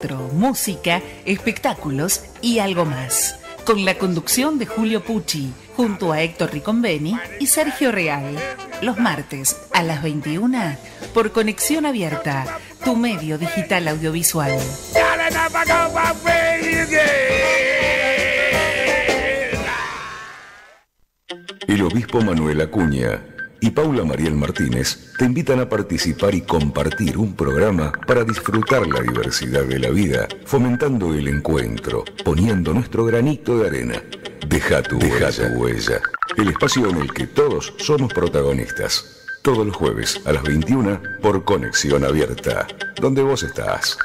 teatro, música, espectáculos y algo más. Con la conducción de Julio Pucci, junto a Héctor Ricombeni y Sergio Real. Los martes a las 21 por Conexión Abierta, tu medio digital audiovisual. El obispo Manuel Acuña y Paula Mariel Martínez te invitan a participar y compartir un programa para disfrutar la diversidad de la vida, fomentando el encuentro, poniendo nuestro granito de arena. Deja tu huella. El espacio en el que todos somos protagonistas. Todos los jueves a las 21 por Conexión Abierta, donde vos estás.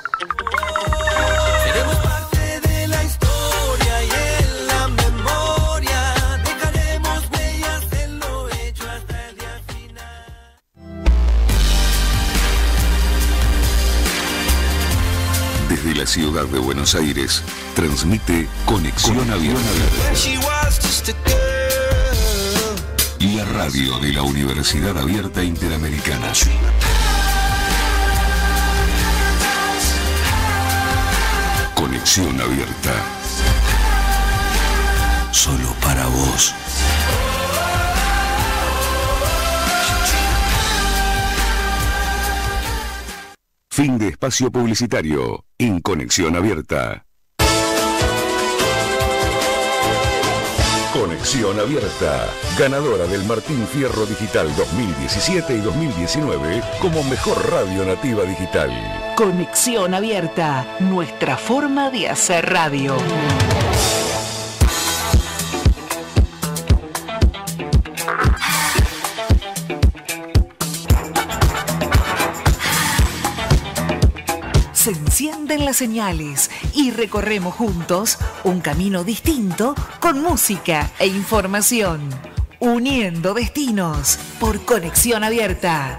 Desde la ciudad de Buenos Aires, transmite Conexión Abierta. La radio de la Universidad Abierta Interamericana. Conexión Abierta. Solo para vos. Fin de espacio publicitario en Conexión Abierta. Conexión Abierta, ganadora del Martín Fierro Digital 2017 y 2019 como mejor radio nativa digital. Conexión Abierta, nuestra forma de hacer radio. Se encienden las señales y recorremos juntos un camino distinto con música e información. Uniendo destinos por Conexión Abierta.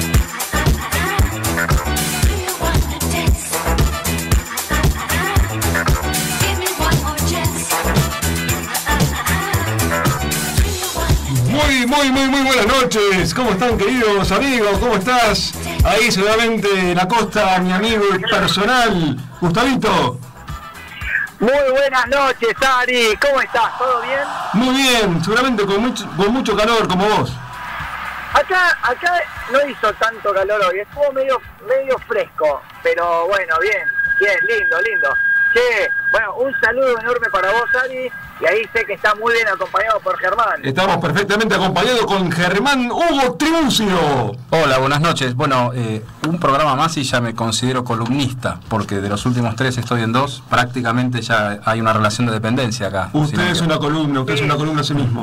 Muy buenas noches. ¿Cómo están, queridos amigos? ¿Cómo estás? Ahí seguramente en la costa, mi amigo personal, Gustavito. Muy buenas noches, Ari. ¿Cómo estás? ¿Todo bien? Muy bien, seguramente con mucho calor como vos. Acá no hizo tanto calor hoy, estuvo medio fresco, pero bueno, bien, lindo. Che, bueno, un saludo enorme para vos, Ari, y ahí sé que está muy bien acompañado por Germán. Estamos perfectamente acompañados con Germán Hugo Triuncio. Hola, buenas noches. Bueno, un programa más y ya me considero columnista, porque de los últimos 3 estoy en 2, prácticamente ya hay una relación de dependencia acá. Usted es una columna, usted es una columna a sí mismo.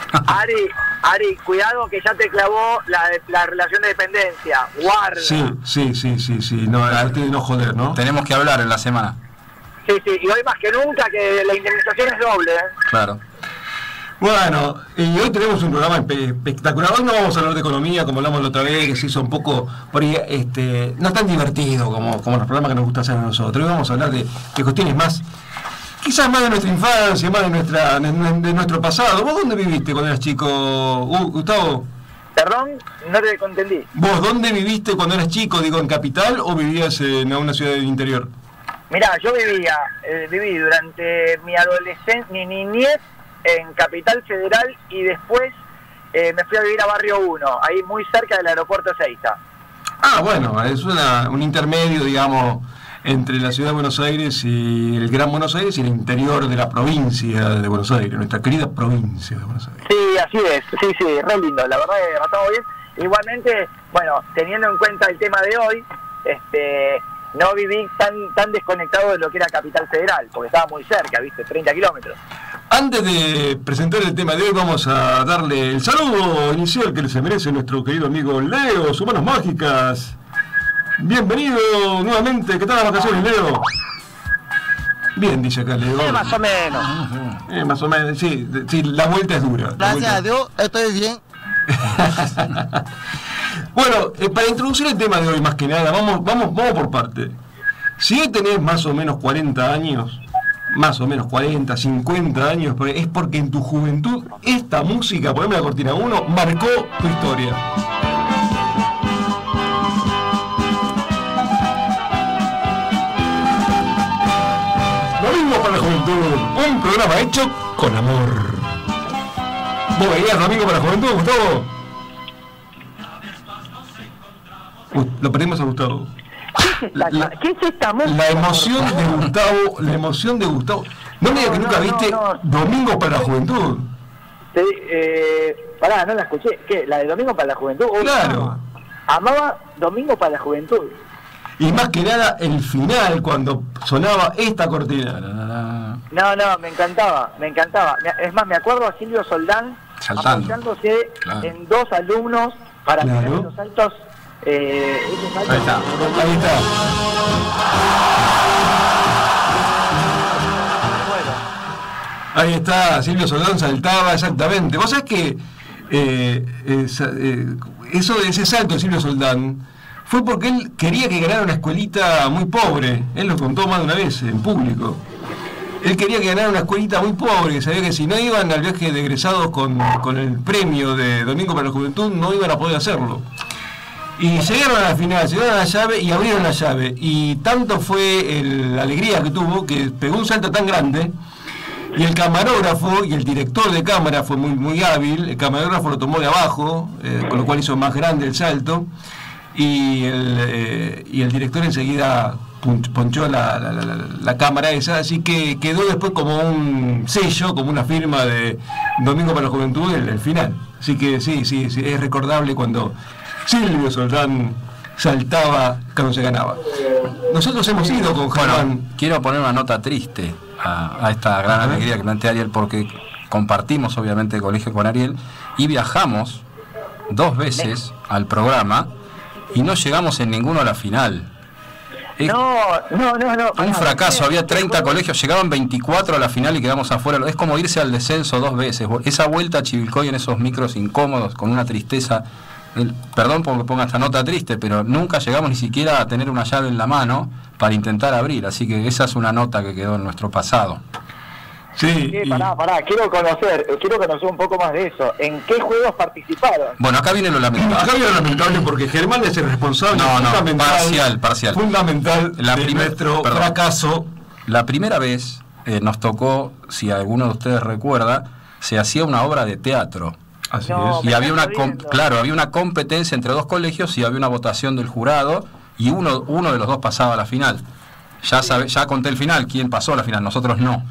Ari, cuidado que ya te clavó la relación de dependencia, guarda. Sí, no joder, ¿no? Tenemos que hablar en la semana. Sí, y hoy más que nunca que la indemnización es doble, ¿eh? Claro. Bueno, y hoy tenemos un programa espectacular. Hoy no vamos a hablar de economía como hablamos la otra vez, que se hizo un poco por ahí, no tan divertido como los programas que nos gusta hacer a nosotros. Hoy vamos a hablar de cuestiones más, quizás más de nuestra infancia, más de nuestro pasado. ¿Vos dónde viviste cuando eras chico, Gustavo? Perdón, no te entendí. ¿Vos dónde viviste cuando eras chico? Digo, ¿en capital o vivías en una ciudad del interior? Mirá, yo viví durante mi niñez en Capital Federal y después me fui a vivir a Barrio 1, ahí muy cerca del aeropuerto Ezeiza. Ah, bueno, es un intermedio, digamos, entre la ciudad de Buenos Aires y el Gran Buenos Aires y el interior de la provincia de Buenos Aires, nuestra querida provincia de Buenos Aires. Sí, así es, sí, re lindo, la verdad que pasamos bien. Igualmente, bueno, teniendo en cuenta el tema de hoy, no viví tan desconectado de lo que era Capital Federal, porque estaba muy cerca, ¿viste? 30 kilómetros. Antes de presentar el tema de hoy, vamos a darle el saludo inicial que se merece nuestro querido amigo Leo, sus manos mágicas. Bienvenido nuevamente. ¿Qué tal las vacaciones, Leo? Bien, dice acá Leo. Más o menos. Más o menos, sí, la vuelta es dura. Gracias a Dios, estoy bien. Bueno, para introducir el tema de hoy, más que nada, vamos por parte. Si hoy tenés más o menos 40 años, más o menos 40, 50 años, es porque en tu juventud esta música, poneme la cortina 1, marcó tu historia. para la Juventud, un programa hecho con amor. ¿Vos veías Domingo para la Juventud, Gustavo? Lo perdimos a Gustavo. ¿Qué es esta música? La emoción de Gustavo. No me digas que nunca viste Domingo para la Juventud. Sí, pará, no la escuché. ¿Qué? ¿La de Domingo para la Juventud? Claro. Amaba Domingo para la Juventud. Y más que nada el final, cuando sonaba esta cortina. No, me encantaba. Es más, me acuerdo a Silvio Soldán apoyándose en dos alumnos para hacer esos saltos. Ahí está. Ahí está, Silvio Soldán saltaba exactamente. Vos sabés que eso de ese salto de Silvio Soldán fue porque él quería que ganara una escuelita muy pobre. Él lo contó más de una vez en público. Él quería que ganara una escuelita muy pobre, que sabía que si no iban al viaje de egresados con el premio de Domingo para la Juventud, no iban a poder hacerlo. Y llegaron a la final, llegaron a la llave y abrieron la llave. Y tanto fue la alegría que tuvo que pegó un salto tan grande. Y el camarógrafo y el director de cámara fue muy hábil. El camarógrafo lo tomó de abajo, con lo cual hizo más grande el salto. Y el director enseguida ponchó la cámara esa. Así que quedó después como un sello, como una firma de Domingo para la Juventud el final. Así que sí, es recordable cuando Silvio Soldán saltaba cuando se ganaba. Nosotros hemos ido con Germán. Bueno, quiero poner una nota triste a esta gran alegría que plantea Ariel, porque compartimos obviamente el colegio con Ariel y viajamos 2 veces al programa y no llegamos en ninguno a la final. No. Un fracaso, había 30 colegios, llegaban 24 a la final y quedamos afuera. Es como irse al descenso 2 veces. Esa vuelta a Chivilcoy en esos micros incómodos, con una tristeza. Perdón por que ponga esta nota triste, pero nunca llegamos ni siquiera a tener una llave en la mano para intentar abrir, así que esa es una nota que quedó en nuestro pasado. Sí. Pará, quiero conocer un poco más de eso. ¿En qué juegos participaron? Bueno, acá viene lo lamentable. Porque Germán es el responsable parcial. Fundamental de nuestro fracaso. La primera vez nos tocó, si alguno de ustedes recuerda, se hacía una obra de teatro. Así es. Y había una competencia entre 2 colegios y había una votación del jurado y uno de los 2 pasaba a la final. Ya conté el final, quién pasó a la final, nosotros no.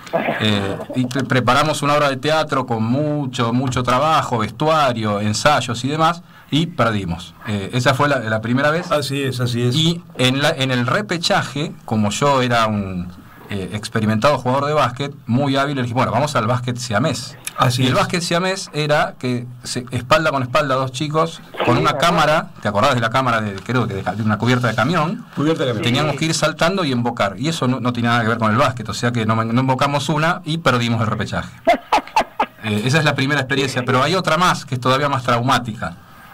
Y preparamos una obra de teatro con mucho trabajo, vestuario, ensayos y demás, y perdimos. Esa fue la primera vez. Así es. Y en el repechaje, como yo era un experimentado jugador de básquet, muy hábil, le dije, bueno, vamos al básquet siamés. Así y el es. básquet siamés era que espalda con espalda 2 chicos con una cámara, ¿te acordás de la cámara de una cubierta de camión? Teníamos que ir saltando y embocar, y eso no tiene nada que ver con el básquet, o sea que no embocamos una y perdimos el repechaje. Esa es la primera experiencia, pero hay otra más que es todavía más traumática.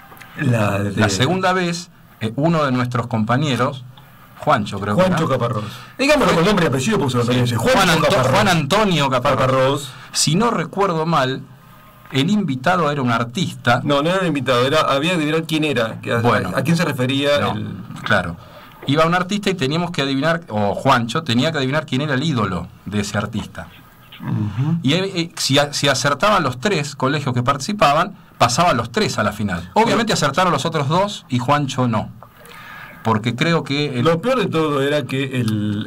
La segunda vez, uno de nuestros compañeros, Juancho Caparrós. Digámoslo con nombre y apellido, porque se lo Juan Antonio Caparrós. Si no recuerdo mal, el invitado era un artista. No era un invitado, había que adivinar quién era. ¿A quién se refería? Claro. Iba un artista y teníamos que adivinar, o Juancho tenía que adivinar quién era el ídolo de ese artista. Y si acertaban los 3 colegios que participaban, pasaban los 3 a la final. Obviamente acertaron los otros 2 y Juancho no. Porque creo que... Lo peor de todo era que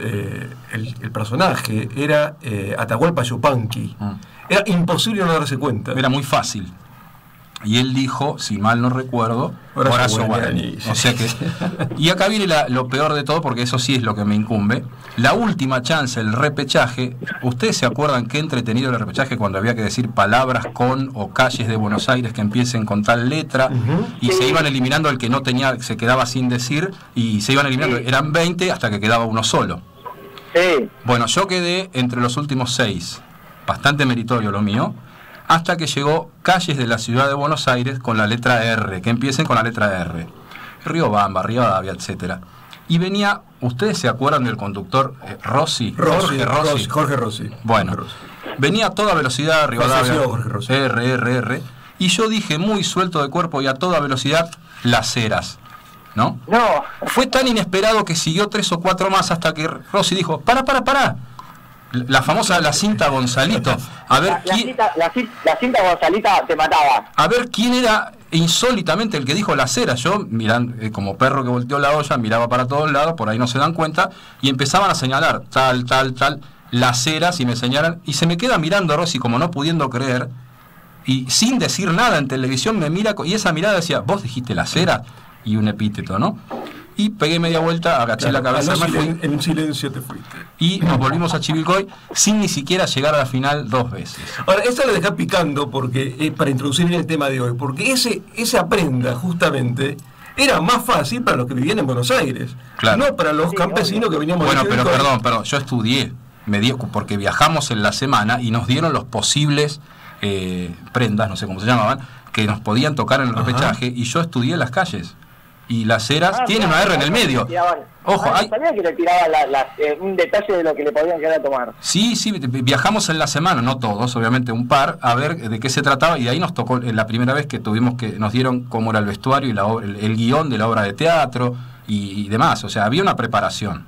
el personaje era Atahualpa Yupanqui. Era imposible no darse cuenta. Era muy fácil. Y él dijo, si mal no recuerdo, Horacio Guaraní. O sea que... Y acá viene lo peor de todo, porque eso sí es lo que me incumbe. La última chance, el repechaje. ¿Ustedes se acuerdan qué entretenido el repechaje cuando había que decir palabras con o calles de Buenos Aires que empiecen con tal letra? Y se iban eliminando el que no tenía, se quedaba sin decir, y se iban eliminando. Eran 20 hasta que quedaba uno solo. Bueno, yo quedé entre los últimos 6. Bastante meritorio lo mío. Hasta que llegó calles de la ciudad de Buenos Aires con la letra R, que empiecen con la letra R. Riobamba, Rivadavia, etcétera. Y venía, ¿ustedes se acuerdan del conductor Rossi? Jorge Rossi. Bueno, venía a toda velocidad Rivadavia, R. Y yo dije muy suelto de cuerpo y a toda velocidad, Las Heras. ¿No? No. Fue tan inesperado que siguió 3 o 4 más hasta que Rossi dijo, pará. La famosa la cinta Gonzalito. A ver la cinta Gonzalita te mataba. A ver quién era insólitamente el que dijo la cera. Yo, mirando, como perro que volteó la olla, miraba para todos lados, por ahí no se dan cuenta, y empezaban a señalar tal, las ceras, y me señalan, y se me queda mirando Rosy como no pudiendo creer, y sin decir nada en televisión me mira, y esa mirada decía, vos dijiste la cera, y un epíteto, ¿no? Y pegué media vuelta, agaché la cabeza, en un silencio te fuiste. Y nos volvimos a Chivilcoy sin ni siquiera llegar a la final 2 veces. Ahora, eso lo dejá picando porque para introducir bien el tema de hoy, porque esa prenda justamente era más fácil para los que vivían en Buenos Aires, claro, no para los campesinos que veníamos de Chivilcoy. Bueno, perdón, yo estudié, porque viajamos en la semana y nos dieron los posibles prendas, no sé cómo se llamaban, que nos podían tocar en el repechaje, y yo estudié en las calles. Y las ceras tienen una R en el medio. Ojo, sabía que le tiraba un detalle de lo que le podían quedar a tomar. Sí, viajamos en la semana, no todos, obviamente un par, a ver de qué se trataba, y ahí nos tocó la primera vez que nos dieron cómo era el vestuario y el guión de la obra de teatro y demás. O sea, había una preparación.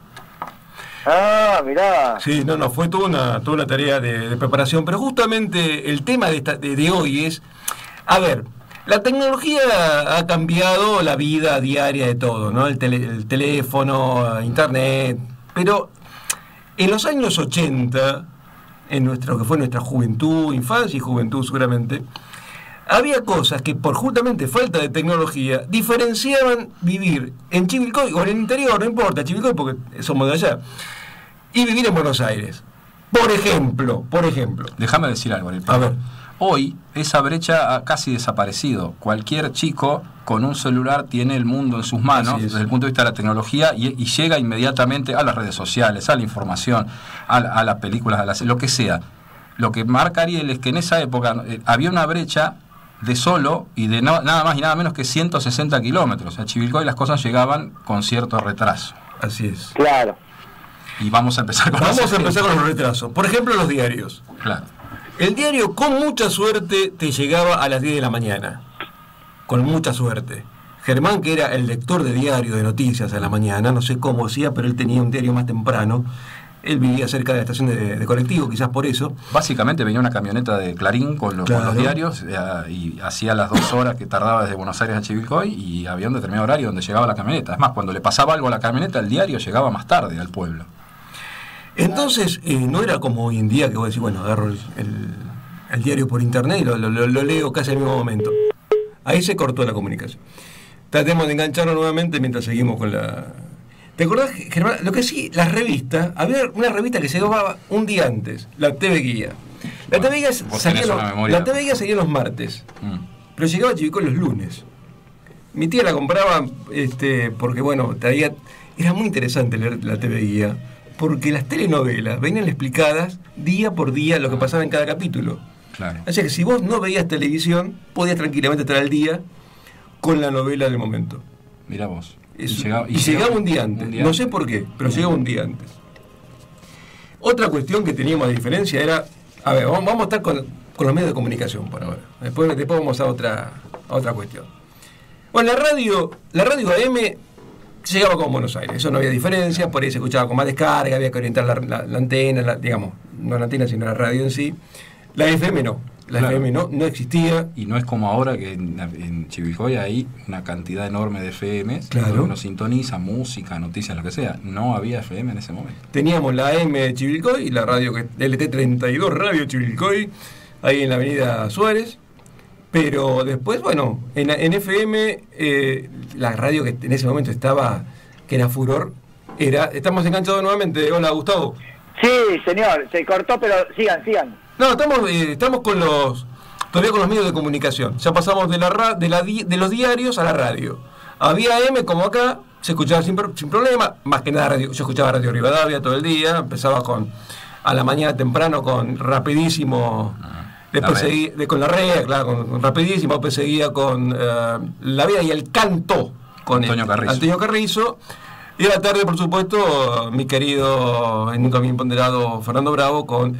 Ah, mirá. Sí, fue toda una tarea de preparación, pero justamente el tema de hoy es, a ver, la tecnología ha cambiado la vida diaria de todo, ¿no? El teléfono, internet, pero en los años 80, en lo que fue nuestra juventud, infancia y juventud seguramente, había cosas que por justamente falta de tecnología diferenciaban vivir en Chivilcoy o en el interior, no importa, Chivilcoy porque somos de allá, y vivir en Buenos Aires. Por ejemplo. Déjame decir algo, a ver. Hoy esa brecha ha casi desaparecido. Cualquier chico con un celular tiene el mundo en sus manos desde el punto de vista de la tecnología y llega inmediatamente a las redes sociales, a la información, a las películas, lo que sea. Lo que marca Ariel es que en esa época había una brecha de solo y de nada más y nada menos que 160 kilómetros. A Chivilcoy las cosas llegaban con cierto retraso. Así es. Claro. Y vamos a empezar con los retrasos. Por ejemplo, los diarios. Claro. El diario, con mucha suerte, te llegaba a las 10 de la mañana. Con mucha suerte. Germán, que era el lector de diario de noticias a la mañana, no sé cómo hacía, pero él tenía un diario más temprano. Él vivía cerca de la estación de colectivo, quizás por eso. Básicamente venía una camioneta de Clarín con los diarios y hacía las 2 horas que tardaba desde Buenos Aires a Chivilcoy, y había un determinado horario donde llegaba la camioneta. Es más, cuando le pasaba algo a la camioneta, el diario llegaba más tarde al pueblo. Entonces, no era como hoy en día que vos decís, bueno, agarro el diario por internet y lo leo casi al mismo momento. Ahí se cortó la comunicación. Tratemos de engancharlo nuevamente mientras seguimos con la... ¿Te acordás, Germán? Lo que sí, las revistas, había una revista que se llamaba un día antes, la TV Guía. La TV Guía salía los martes, pero llegaba a Chivilcoy los lunes. Mi tía la compraba porque, bueno, era muy interesante leer la TV Guía, porque las telenovelas venían explicadas día por día lo que pasaba en cada capítulo. Claro. O sea que si vos no veías televisión, podías tranquilamente estar al día con la novela del momento. Mirá vos. Y llegaba un día antes. No sé por qué, pero llegaba un día antes. Otra cuestión que teníamos de diferencia era... A ver, vamos a estar con los medios de comunicación por ahora. Después vamos a otra cuestión. Bueno, la radio AM llegaba con Buenos Aires, eso no había diferencia, por ahí se escuchaba con más descarga, había que orientar la antena, digamos, no la antena sino la radio en sí. La FM no, FM no existía. Y no es como ahora que en Chivilcoy hay una cantidad enorme de FM, claro. Uno sintoniza música, noticias, lo que sea. No había FM en ese momento. Teníamos la AM de Chivilcoy y la radio LT32 Radio Chivilcoy, ahí en la avenida Suárez. Pero después, bueno, en FM, la radio que en ese momento que era furor, estamos enganchados nuevamente. Hola, Gustavo. Sí, señor, se cortó, pero sigan. No, estamos todavía con los medios de comunicación. Ya pasamos de los diarios a la radio. Había AM como acá, se escuchaba sin problema, más que nada radio. Yo escuchaba Radio Rivadavia todo el día, empezaba a la mañana temprano con Rapidísimo. Después seguía con la red, claro, con Rapidísimo, después seguía con La Vida y el Canto, con Antonio Carrizo. Y a la tarde, por supuesto, mi querido, nunca bien ponderado Fernando Bravo, con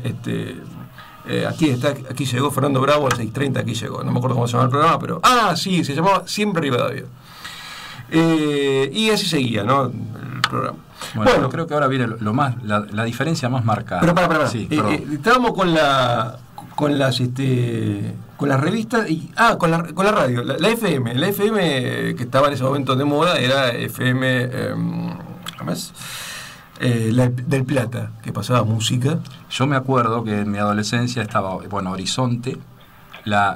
aquí llegó Fernando Bravo a las 6:30, aquí llegó. No me acuerdo cómo se llamaba el programa, pero... sí, se llamaba Siempre Rivadavia. Y así seguía, ¿no? El programa. Bueno, creo que ahora viene la diferencia más marcada. Pero para. Sí, estábamos con las revistas y con la radio, la FM. La FM que estaba en ese momento de moda era FM del Plata, que pasaba música. Yo me acuerdo que en mi adolescencia estaba, Horizonte, la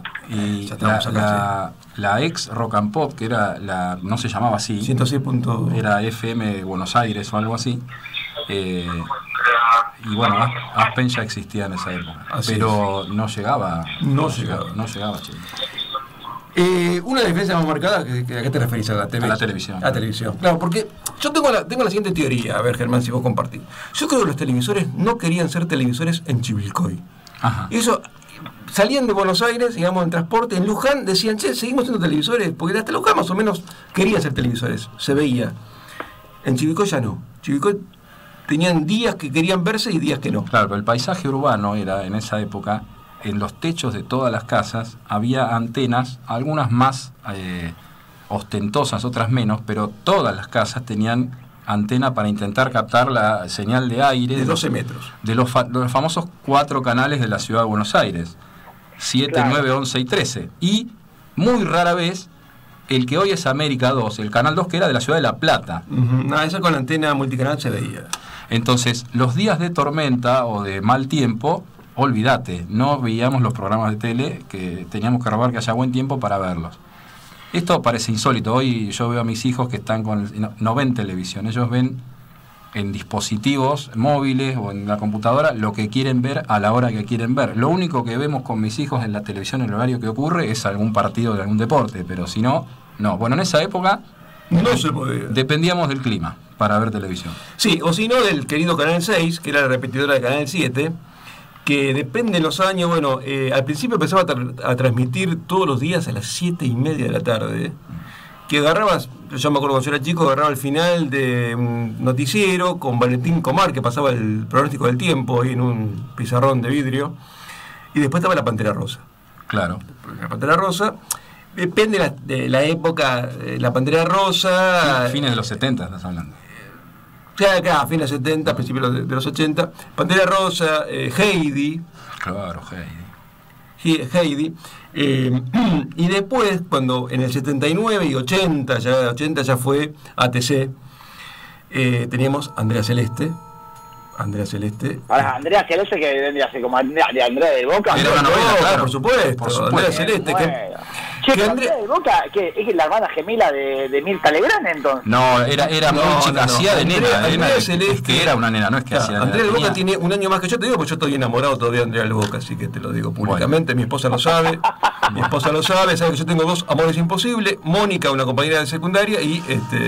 ex Rock and Pop, que era no se llamaba así, 106. Era FM Buenos Aires o algo así. Y bueno, Aspen ya existía en esa época, pero no llegaba. No llegaba, chico. Una diferencia más marcada, ¿a qué te referís? ¿A la TV? A la televisión. A la televisión. Claro, porque yo tengo la siguiente teoría, a ver, Germán, si vos compartís. Yo creo que los televisores no querían ser televisores en Chivilcoy. Ajá. Y eso, salían de Buenos Aires, digamos, en transporte, en Luján, decían, seguimos siendo televisores, porque hasta Luján más o menos querían ser televisores, se veía. En Chivilcoy ya no. Chivilcoy tenían días que querían verse y días que no. Claro, pero el paisaje urbano era, en esa época, en los techos de todas las casas había antenas, algunas más ostentosas, otras menos, pero todas las casas tenían antena para intentar captar la señal de aire de 12 metros de los famosos 4 canales de la ciudad de Buenos Aires, 7, claro. 9, 11 y 13, y muy rara vez el que hoy es América 2, el canal 2, que era de la ciudad de La Plata. No, eso con la antena multicanal se veía. Entonces, los días de tormenta o de mal tiempo, olvídate, no veíamos los programas de tele, que teníamos que robar que haya buen tiempo para verlos. Esto parece insólito. Hoy yo veo a mis hijos que están no ven televisión, ellos ven en dispositivos móviles o en la computadora lo que quieren ver a la hora que quieren ver. Lo único que vemos con mis hijos en la televisión, en el horario que ocurre, es algún partido de algún deporte, pero si no, no. Bueno, en esa época no se podía. Dependíamos del clima para ver televisión. Sí, o si no del querido Canal 6, que era la repetidora de Canal 7, que depende de los años. Bueno, al principio empezaba a transmitir todos los días a las 7:30 de la tarde, que agarrabas, yo me acuerdo cuando yo era chico, agarraba el final de un noticiero con Valentín Comar, que pasaba el pronóstico del tiempo ahí en un pizarrón de vidrio, y después estaba la Pantera Rosa. Claro. La Pantera Rosa, depende de la época, la Pantera Rosa... Fines de los 70 estás hablando. Acá, fines de los 70, principios de los 80, Pantera Rosa, Heidi. Claro, Heidi. Y después, cuando en el 79 y 80 ya fue ATC, teníamos Andrea Celeste. Andrea Celeste que vendría a ser como Andrea del Boca. Era una novela, claro, por supuesto. Andrea Celeste. Andrea del Boca, que es la hermana gemela de Mirta Legrand, entonces. No, era muy chica, hacía de nena. Andrea Celeste, es que era una nena, no es que hacía de nena. Andrea del Boca tiene un año más que yo, te digo, porque yo estoy enamorado todavía de Andrea del Boca, así que te lo digo públicamente. Bueno. Mi esposa lo sabe, sabe que yo tengo 2 amores imposibles. Mónica, una compañera de secundaria, y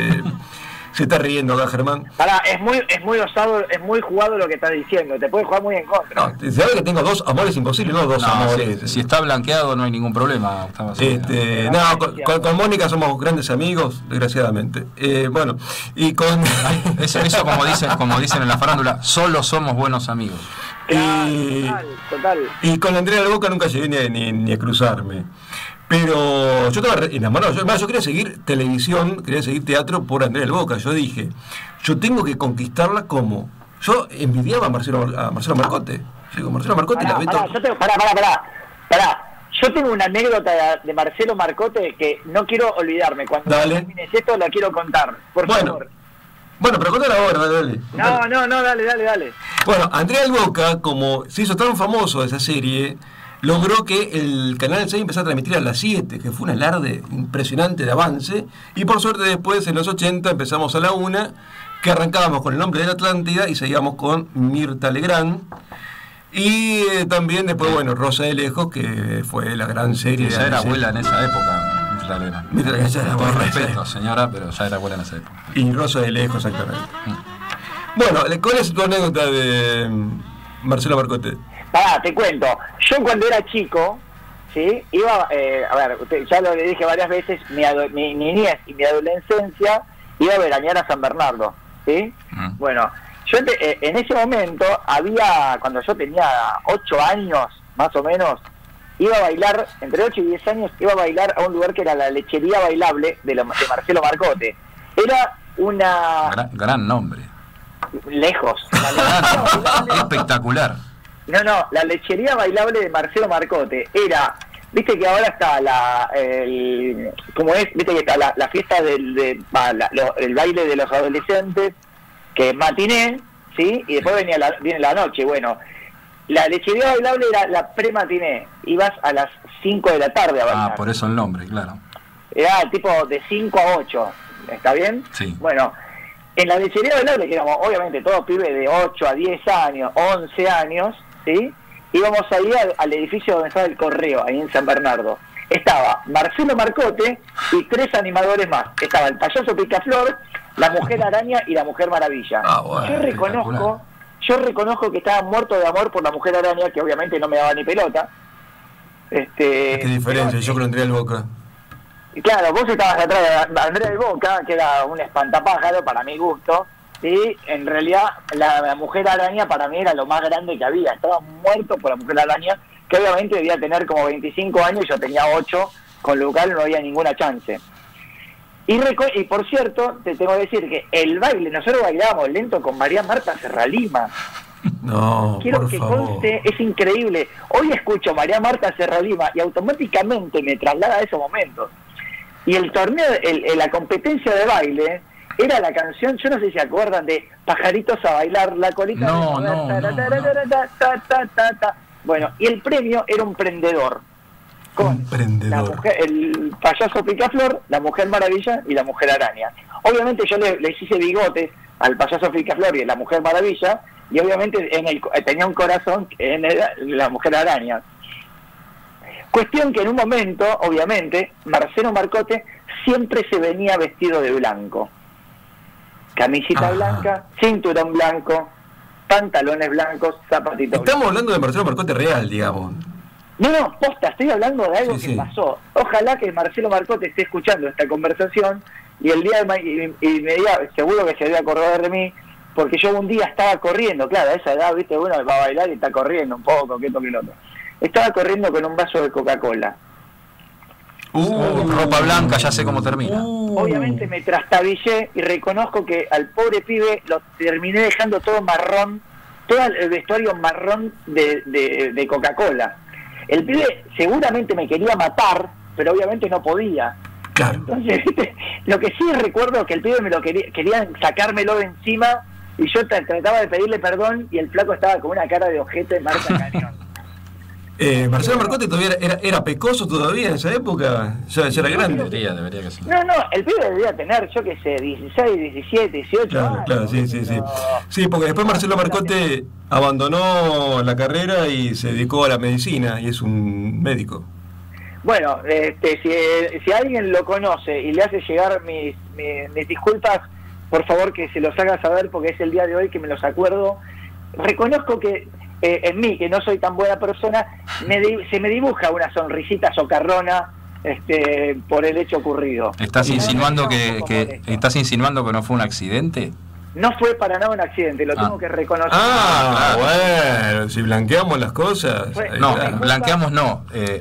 se está riendo acá, Germán. Pará, es muy osado, es muy jugado lo que estás diciendo, te puede jugar muy en contra. No, sabes que tengo 2 amores imposibles, no 2 amores. Si está blanqueado no hay ningún problema. Con Mónica somos grandes amigos, desgraciadamente. Bueno, y con... eso como dicen en la farándula, solo somos buenos amigos. Total. Y con Andrea del Boca nunca llegué ni a cruzarme. Pero yo estaba enamorado. Yo quería seguir televisión, quería seguir teatro por Andrea del Boca. Yo dije, yo tengo que conquistarla como... Yo envidiaba a Marcelo Marcote. Digo, Marcelo Marcote la ve todo. Pará. Yo tengo una anécdota de Marcelo Marcote que no quiero olvidarme. Cuando termines esto la quiero contar. Por favor. Bueno, pero contala ahora, dale. No, dale. Bueno, Andrea del Boca, como se hizo tan famoso esa serie, logró que el Canal 6 empezara a transmitir a las 7, que fue un alarde impresionante de avance, y por suerte después, en los 80, empezamos a la 1, que arrancábamos con El Hombre de la Atlántida y seguíamos con Mirta Legrand, y también después, Rosa de Lejos, que fue la gran serie. Ya era abuela en esa época, Mirta Legrand. Ya era con respeto, señora, pero ya era abuela en esa época. Y Rosa de Lejos, exactamente. Bueno, ¿cuál es tu anécdota de Marcelo Marcote? Te cuento, yo cuando era chico, ¿sí? Iba, ya lo dije varias veces, mi niñez y mi adolescencia iba a veranear a San Bernardo, ¿sí? Bueno, yo en ese momento cuando yo tenía 8 años, más o menos, iba a bailar, entre 8 y 10 años, iba a bailar a un lugar que era la Lechería Bailable de Marcelo Marcote. Era una... Gran nombre. Lejos. Espectacular. No, la lechería bailable de Marcelo Marcote era... Viste que ahora está ¿cómo es? Viste que está la fiesta el baile de los adolescentes, que es matiné, ¿sí? Y después viene la noche. Bueno, la lechería bailable era la pre-matiné. Ibas a las 5 de la tarde a bailar. Por eso el nombre, claro. Era tipo de 5 a 8, ¿está bien? Sí. Bueno, en la lechería bailable, que éramos obviamente todos pibes de 8 a 10 años, 11 años, ¿sí? Íbamos ahí al edificio donde estaba el correo, ahí en San Bernardo. Estaba Marcelo Marcote y 3 animadores más. Estaba el payaso Picaflor, la Mujer Araña y la Mujer Maravilla. Bueno, yo reconozco que estaba muerto de amor por la Mujer Araña, que obviamente no me daba ni pelota. Qué diferencia, yo con Andrea del Boca. Claro, vos estabas atrás de Andrea del Boca, que era un espantapájaro para mi gusto. Sí, en realidad la Mujer Araña para mí era lo más grande que había. Estaba muerto por la Mujer Araña, que obviamente debía tener como 25 años, yo tenía 8, con lo cual no había ninguna chance. Y por cierto, te tengo que decir que el baile, nosotros bailábamos lento con María Marta Serralima. No, Quiero por que favor. conste, es increíble. Hoy escucho María Marta Serralima y automáticamente me traslada a esos momentos. Y el torneo, la competencia de baile... Era la canción, yo no sé si se acuerdan de Pajaritos a bailar, la colita No. Bueno, y el premio era un prendedor. Con la mujer, el payaso Picaflor, la Mujer Maravilla y la Mujer Araña. Obviamente yo les hice bigotes al payaso Picaflor y a la Mujer Maravilla, y obviamente tenía un corazón en la Mujer Araña. Cuestión que en un momento, obviamente, Marcelo Marcote siempre se venía vestido de blanco. Camisita blanca, cinturón blanco, pantalones blancos, zapatitos blancos. Estamos hablando de Marcelo Marcote real, digamos. No, posta, estoy hablando de algo que pasó. Ojalá que Marcelo Marcote esté escuchando esta conversación y el día de y me diga, seguro que se debe acordar de mí, porque yo un día estaba corriendo, claro, a esa edad, viste, uno va a bailar y está corriendo un poco, que esto que lo otro. Estaba corriendo con un vaso de Coca-Cola. Ropa blanca, ya sé cómo termina. Obviamente me trastabillé y reconozco que al pobre pibe lo terminé dejando todo marrón, todo el vestuario marrón de Coca-Cola. El pibe seguramente me quería matar, pero obviamente no podía. Claro. Entonces, ¿viste? Lo que sí recuerdo es que el pibe me lo querían sacármelo de encima y yo trataba de pedirle perdón y el flaco estaba con una cara de ojete marca cañón. Marcelo Marcote todavía era pecoso todavía en esa época, ya era grande. Debería que sí. No, el pibe debía tener, yo qué sé, 16, 17, 18 años. Claro, sí. Sí, porque después Marcelo Marcote abandonó la carrera y se dedicó a la medicina y es un médico. Bueno, si alguien lo conoce y le hace llegar mis disculpas, por favor que se los haga saber porque es el día de hoy que me los acuerdo. Reconozco que en mí, que no soy tan buena persona, se me dibuja una sonrisita socarrona por el hecho ocurrido. ¿Estás insinuando que no fue un accidente? No fue para nada un accidente, lo tengo que reconocer. Claro. Bueno, si blanqueamos las cosas... Blanqueamos no,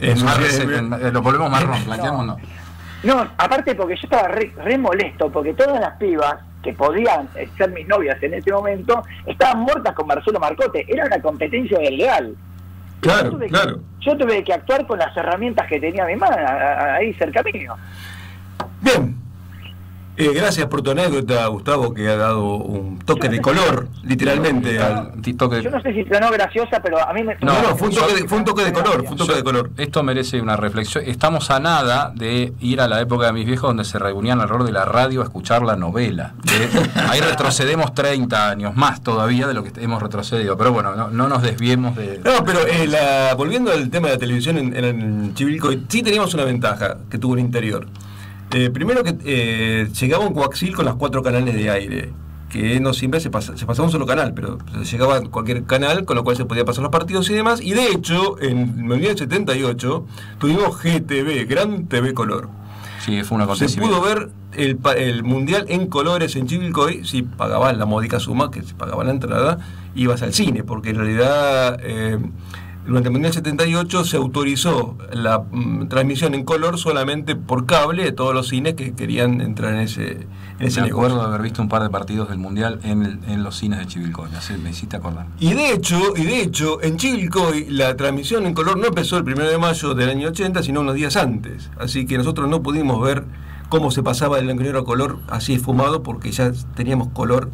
lo volvemos marrón, blanqueamos no. No, aparte porque yo estaba re molesto, porque todas las pibas que podían ser mis novias en ese momento estaban muertas con Marcelo Marcote, era una competencia desleal. Claro. Yo tuve que actuar con las herramientas que tenía mi mano ahí cerca mío. Bien. Gracias por tu anécdota, Gustavo, que ha dado un toque de color, literalmente, al TikTok. Yo no sé si sonó graciosa, pero a mí me... No, fue un toque de color. Esto merece una reflexión. Estamos a nada de ir a la época de mis viejos donde se reunían alrededor de la radio a escuchar la novela. Ahí retrocedemos 30 años más todavía de lo que hemos retrocedido. Pero bueno, no nos desviemos de... No, pero volviendo al tema de la televisión en Chivilcoy, sí teníamos una ventaja que tuvo el interior. Primero que llegaba un coaxil con las 4 canales de aire, que no siempre se pasaba un solo canal, pero llegaba cualquier canal, con lo cual se podía pasar los partidos y demás, y de hecho, en 1978 tuvimos GTV, Gran TV Color. Sí, fue un acontecimiento. Se pudo ver el Mundial en colores en Chivilcoy, si pagabas la módica suma, que si pagabas la entrada, ibas al cine, porque en realidad... durante el Mundial 78 se autorizó la transmisión en color solamente por cable de todos los cines que querían entrar en ese Me negocio. acuerdo de haber visto un par de partidos del Mundial en los cines de Chivilcoy, así me hiciste acordar. Y de hecho, en Chivilcoy la transmisión en color no empezó el 1 de mayo del año 80, sino unos días antes. Así que nosotros no pudimos ver cómo se pasaba del blanco y negro a color así esfumado, porque ya teníamos color.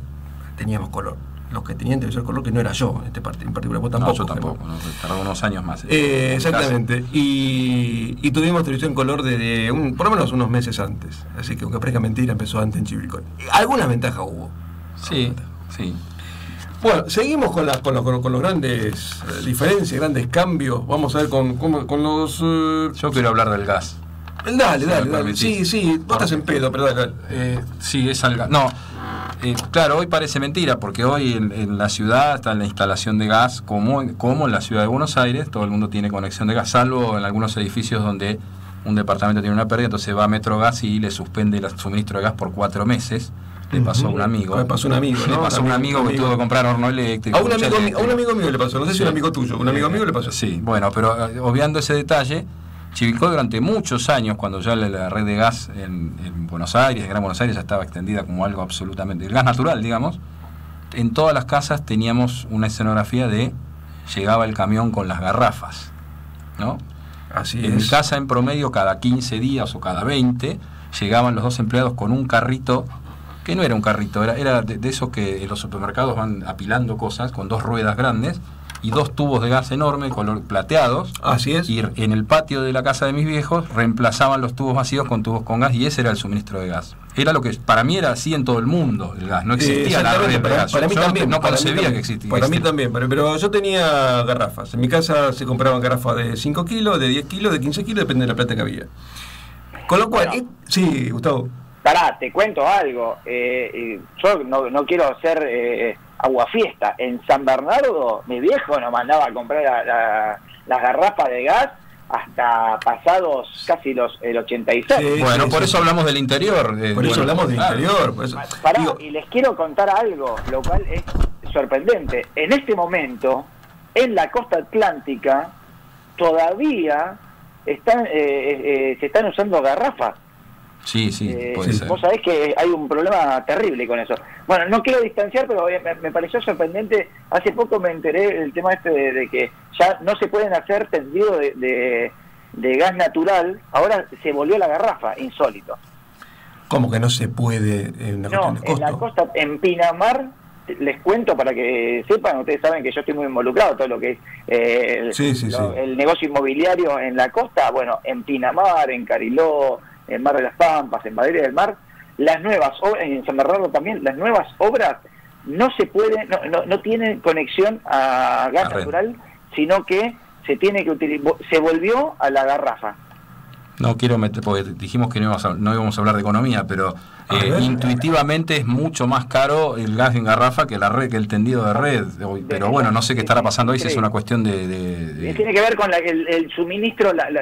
Los que tenían televisor color, que no era yo en particular, vos tampoco. No, yo tampoco, no, tardó unos años más. Exactamente. Y tuvimos televisión color desde por lo menos unos meses antes. Así que aunque parezca mentira, empezó antes en Chivilcoy. Algunas ventajas hubo. Sí, sí. Bueno, seguimos con los grandes diferencias, grandes cambios. Vamos a ver con los... Yo quiero hablar del gas. Dale. Sí, vos estás en pedo, pero dale. Sí, es algo... No, claro, hoy parece mentira, porque hoy en la ciudad está la instalación de gas, como en la ciudad de Buenos Aires, todo el mundo tiene conexión de gas, salvo en algunos edificios donde un departamento tiene una pérdida, entonces va a Metrogas y le suspende el suministro de gas por 4 meses. Le pasó a un amigo. Le pasó a un amigo, ¿no? Le pasó a un amigo que tuvo que comprar horno eléctrico. A un amigo mío le pasó, no sé si un amigo tuyo, un amigo mío le pasó. Sí, bueno, pero obviando ese detalle, Chivilcoy durante muchos años, cuando ya la red de gas en Buenos Aires, en Gran Buenos Aires, ya estaba extendida como algo absolutamente... El gas natural, digamos, en todas las casas teníamos una escenografía de... Llegaba el camión con las garrafas, ¿no? Así en mi casa, en promedio, cada 15 días o cada 20, llegaban los 2 empleados con un carrito, que no era un carrito, era de esos que en los supermercados van apilando cosas, con 2 ruedas grandes, y 2 tubos de gas enorme, color plateados. Así es. Y en el patio de la casa de mis viejos reemplazaban los tubos vacíos con tubos con gas, y ese era el suministro de gas. Era lo que para mí era así en todo el mundo, el gas. No existía la red de gas. Para mí también, no concebía que existía. Para mí también, pero yo tenía garrafas. En mi casa se compraban garrafas de 5 kilos, de 10 kilos, de 15 kilos, depende de la plata que había. Con lo cual, sí, Gustavo. Pará, te cuento algo. Yo no quiero ser aguafiesta. En San Bernardo, mi viejo nos mandaba a comprar las garrafas de gas hasta pasados casi el 86. Sí, bueno, por eso hablamos del interior. Por eso hablamos del interior. Por eso. Pará, y les quiero contar algo, lo cual es sorprendente. En este momento, en la costa atlántica, todavía se están usando garrafas. Sí, puede ser. Vos sabés que hay un problema terrible con eso. Bueno, no quiero distanciar, pero me pareció sorprendente. Hace poco me enteré del tema de que ya no se pueden hacer tendidos de gas natural. Ahora se volvió la garrafa, insólito. ¿Cómo que no se puede en una cuestión de costo? En la costa, en Pinamar, les cuento para que sepan, ustedes saben que yo estoy muy involucrado en todo lo que es el negocio inmobiliario en la costa. Bueno, en Pinamar, en Cariló, en Mar de las Pampas, en Badería del Mar, las nuevas obras, en San Bernardo también, las nuevas obras no se pueden, no tienen conexión a gas natural, sino que se tiene que utilizar, se volvió a la garrafa. No quiero meter, porque dijimos que no íbamos a hablar de economía, pero intuitivamente es mucho más caro el gas en garrafa que la red, que el tendido de red. Pero bueno, no sé qué estará pasando hoy, si es una cuestión de... Tiene que ver con el suministro, no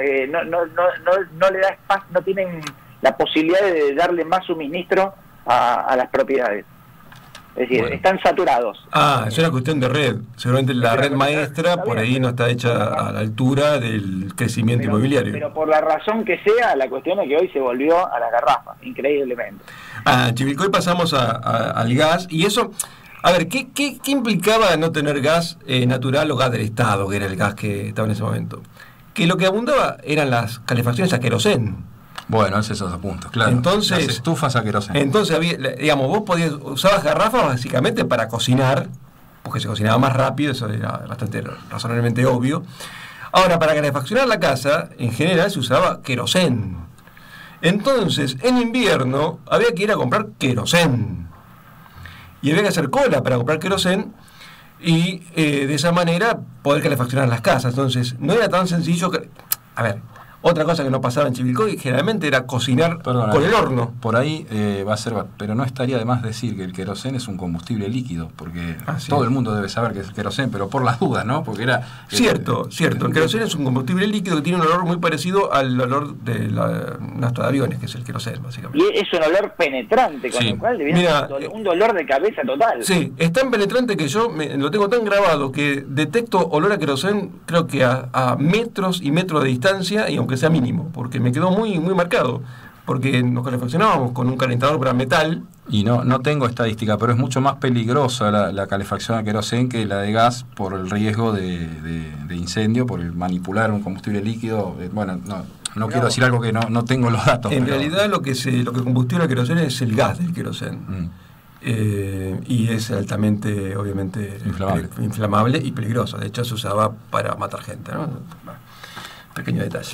le da espacio, no tienen la posibilidad de darle más suministro a las propiedades. Es decir, están saturados. Es una cuestión de red. Seguramente la red maestra por ahí no está hecha a la altura del crecimiento inmobiliario. Pero por la razón que sea, la cuestión es que hoy se volvió a la garrafa, increíblemente. Chivilcoy pasamos al gas, y eso... A ver, ¿qué implicaba no tener gas natural o gas del Estado, que era el gas que estaba en ese momento? Que lo que abundaba eran las calefacciones a querosén. Bueno, ese es otro punto, claro. Entonces, las estufas a queroseno. Entonces, digamos, vos usabas garrafas básicamente para cocinar, porque se cocinaba más rápido, eso era bastante razonablemente obvio. Ahora, para calefaccionar la casa, en general se usaba querosén. Entonces, en invierno, había que ir a comprar querosén. Y había que hacer cola para comprar querosén y de esa manera poder calefaccionar las casas. Entonces, no era tan sencillo que... A ver, Otra cosa que no pasaba en Chivilcoy generalmente era cocinar con el horno. Por ahí va a ser, pero no estaría de más decir que el querosén es un combustible líquido, porque todo el mundo debe saber que es querosén, pero por las dudas, ¿no? Porque era... Cierto. El querosén es un combustible líquido que tiene un olor muy parecido al olor de la nafta de aviones, que es el querosén, básicamente. Y es un olor penetrante, con lo cual le viene un dolor de cabeza total. Sí, es tan penetrante que yo lo tengo tan grabado que detecto olor a querosén, creo que a metros y metros de distancia, y aunque sea mínimo, porque me quedó muy marcado, porque nos calefaccionábamos con un calentador para metal. Y no tengo estadística, pero es mucho más peligrosa la calefacción a querosén que la de gas por el riesgo de incendio, por el manipular un combustible líquido. No quiero decir algo que no tengo los datos. En realidad lo que combustiona el querosén es el gas del querosén. Y es altamente, obviamente, inflamable y peligroso. De hecho, se usaba para matar gente, ¿no? Pequeño detalle.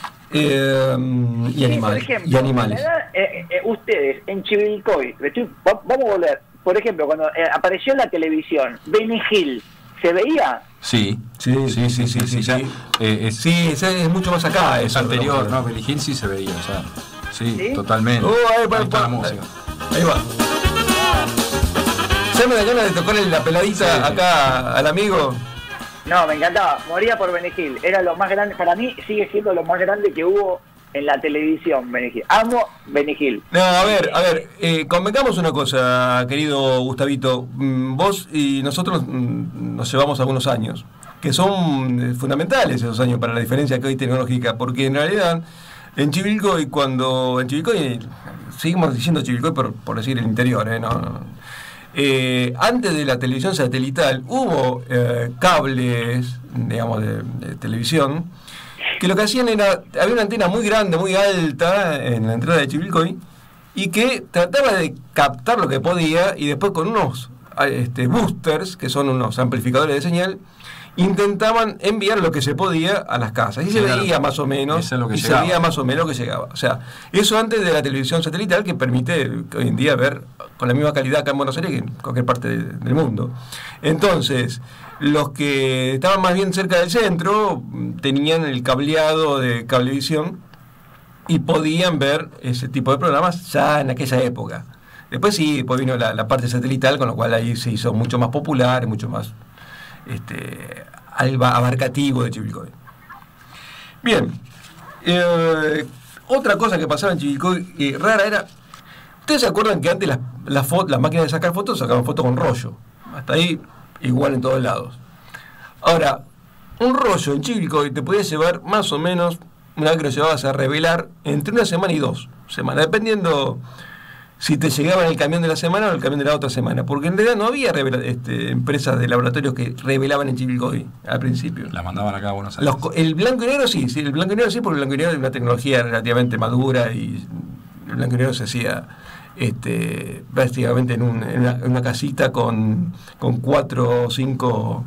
Y animales. Por ejemplo, ustedes en Chivilcoy, vamos a volver, por ejemplo, cuando apareció en la televisión Benny Hill, ¿se veía? Sí. Es mucho más acá. Es anterior, ¿no? Benny Hill sí se veía, o sea, sí, totalmente. Ahí está la música. Ahí va. ¿Ya me da ganas de tocarle la peladita acá al amigo? No, me encantaba. Moría por Benny Hill. Era lo más grande. Para mí sigue siendo lo más grande que hubo en la televisión, Benny Hill. Amo Benny Hill. No, a ver. Convengamos una cosa, querido Gustavito. Vos y nosotros nos llevamos algunos años, que son fundamentales esos años para la diferencia que hoy tecnológica, porque en realidad en Chivilcoy, seguimos diciendo Chivilcoy por decir el interior, antes de la televisión satelital hubo cables, digamos, de televisión, que lo que hacían había una antena muy grande, muy alta en la entrada de Chivilcoy, y que trataba de captar lo que podía, y después con unos boosters, que son unos amplificadores de señal, intentaban enviar lo que se podía a las casas, y se veía más o menos, se veía más o menos que llegaba. O sea, eso antes de la televisión satelital, que permite hoy en día ver con la misma calidad acá en Buenos Aires que en cualquier parte del mundo. Entonces, los que estaban más bien cerca del centro tenían el cableado de Cablevisión y podían ver ese tipo de programas ya en aquella época. Después vino la parte satelital, con lo cual ahí se hizo mucho más popular, mucho más abarcativo de Chivilcoy. Bien, otra cosa que pasaba en Chivilcoy rara era, ¿ustedes se acuerdan que antes las máquinas de sacar fotos sacaban fotos con rollo? Hasta ahí igual en todos lados. Ahora, un rollo en Chivilcoy te podía llevar más o menos, una vez que lo llevabas a revelar, entre una semana y 2 semanas, dependiendo si te llegaba en el camión de la semana o el camión de la otra semana, porque en realidad no había empresas de laboratorios que revelaban en Chivilcoy al principio. La mandaban acá a Buenos Aires. El blanco y negro sí, el blanco y negro sí, porque el blanco y negro es una tecnología relativamente madura y el blanco y negro se hacía prácticamente en una casita con 4 o 5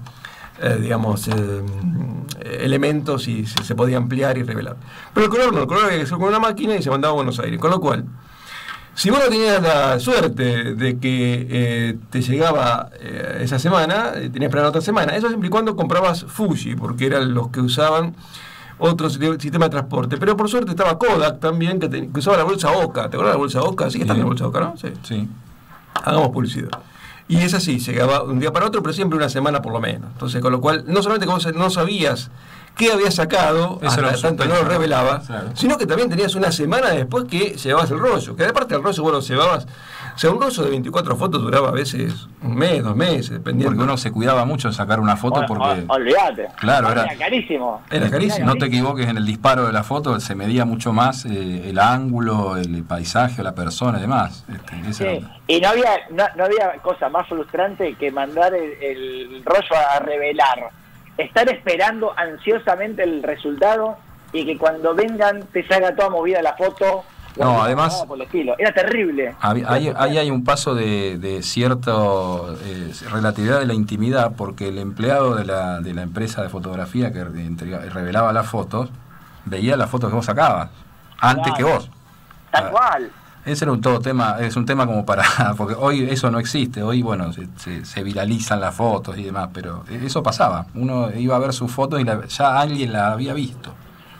elementos, y se podía ampliar y revelar. Pero el color no, el color había que hacer con una máquina y se mandaba a Buenos Aires, con lo cual, si vos no tenías la suerte de que te llegaba esa semana, tenías que esperar otra semana. Eso siempre y cuando comprabas Fuji, porque eran los que usaban otro sistema de transporte. Pero por suerte estaba Kodak también, que usaba la bolsa Oka. ¿Te acuerdas de la bolsa Oka? Sí, está en la bolsa Oka, ¿no? Sí. Hagamos publicidad. Y esa sí, llegaba un día para otro, pero siempre una semana por lo menos. Entonces, con lo cual, no solamente que vos no sabías qué había sacado, hasta tanto no lo revelaba, claro, sino que también tenías una semana después que llevabas el rollo, que aparte del rollo vos lo llevabas, o sea, un rollo de 24 fotos duraba a veces un mes, 2 meses, dependiendo. Porque uno se cuidaba mucho de sacar una foto porque... Olvídate. Claro, era carísimo. Era carísimo. No te equivoques en el disparo de la foto, se medía mucho más el ángulo, el paisaje, la persona y demás. Y no había cosa más frustrante que mandar el rollo a revelar. Estar esperando ansiosamente el resultado y que cuando vengan te salga toda movida la foto. No, además, por el estilo. Era terrible. Ahí hay un paso de cierta relatividad de la intimidad, porque el empleado de la empresa de fotografía que revelaba las fotos veía las fotos que vos sacabas antes que vos. Tal cual. Ese era es un tema como para... Porque hoy eso no existe, hoy bueno, se viralizan las fotos y demás, pero eso pasaba. Uno iba a ver sus fotos y ya alguien la había visto.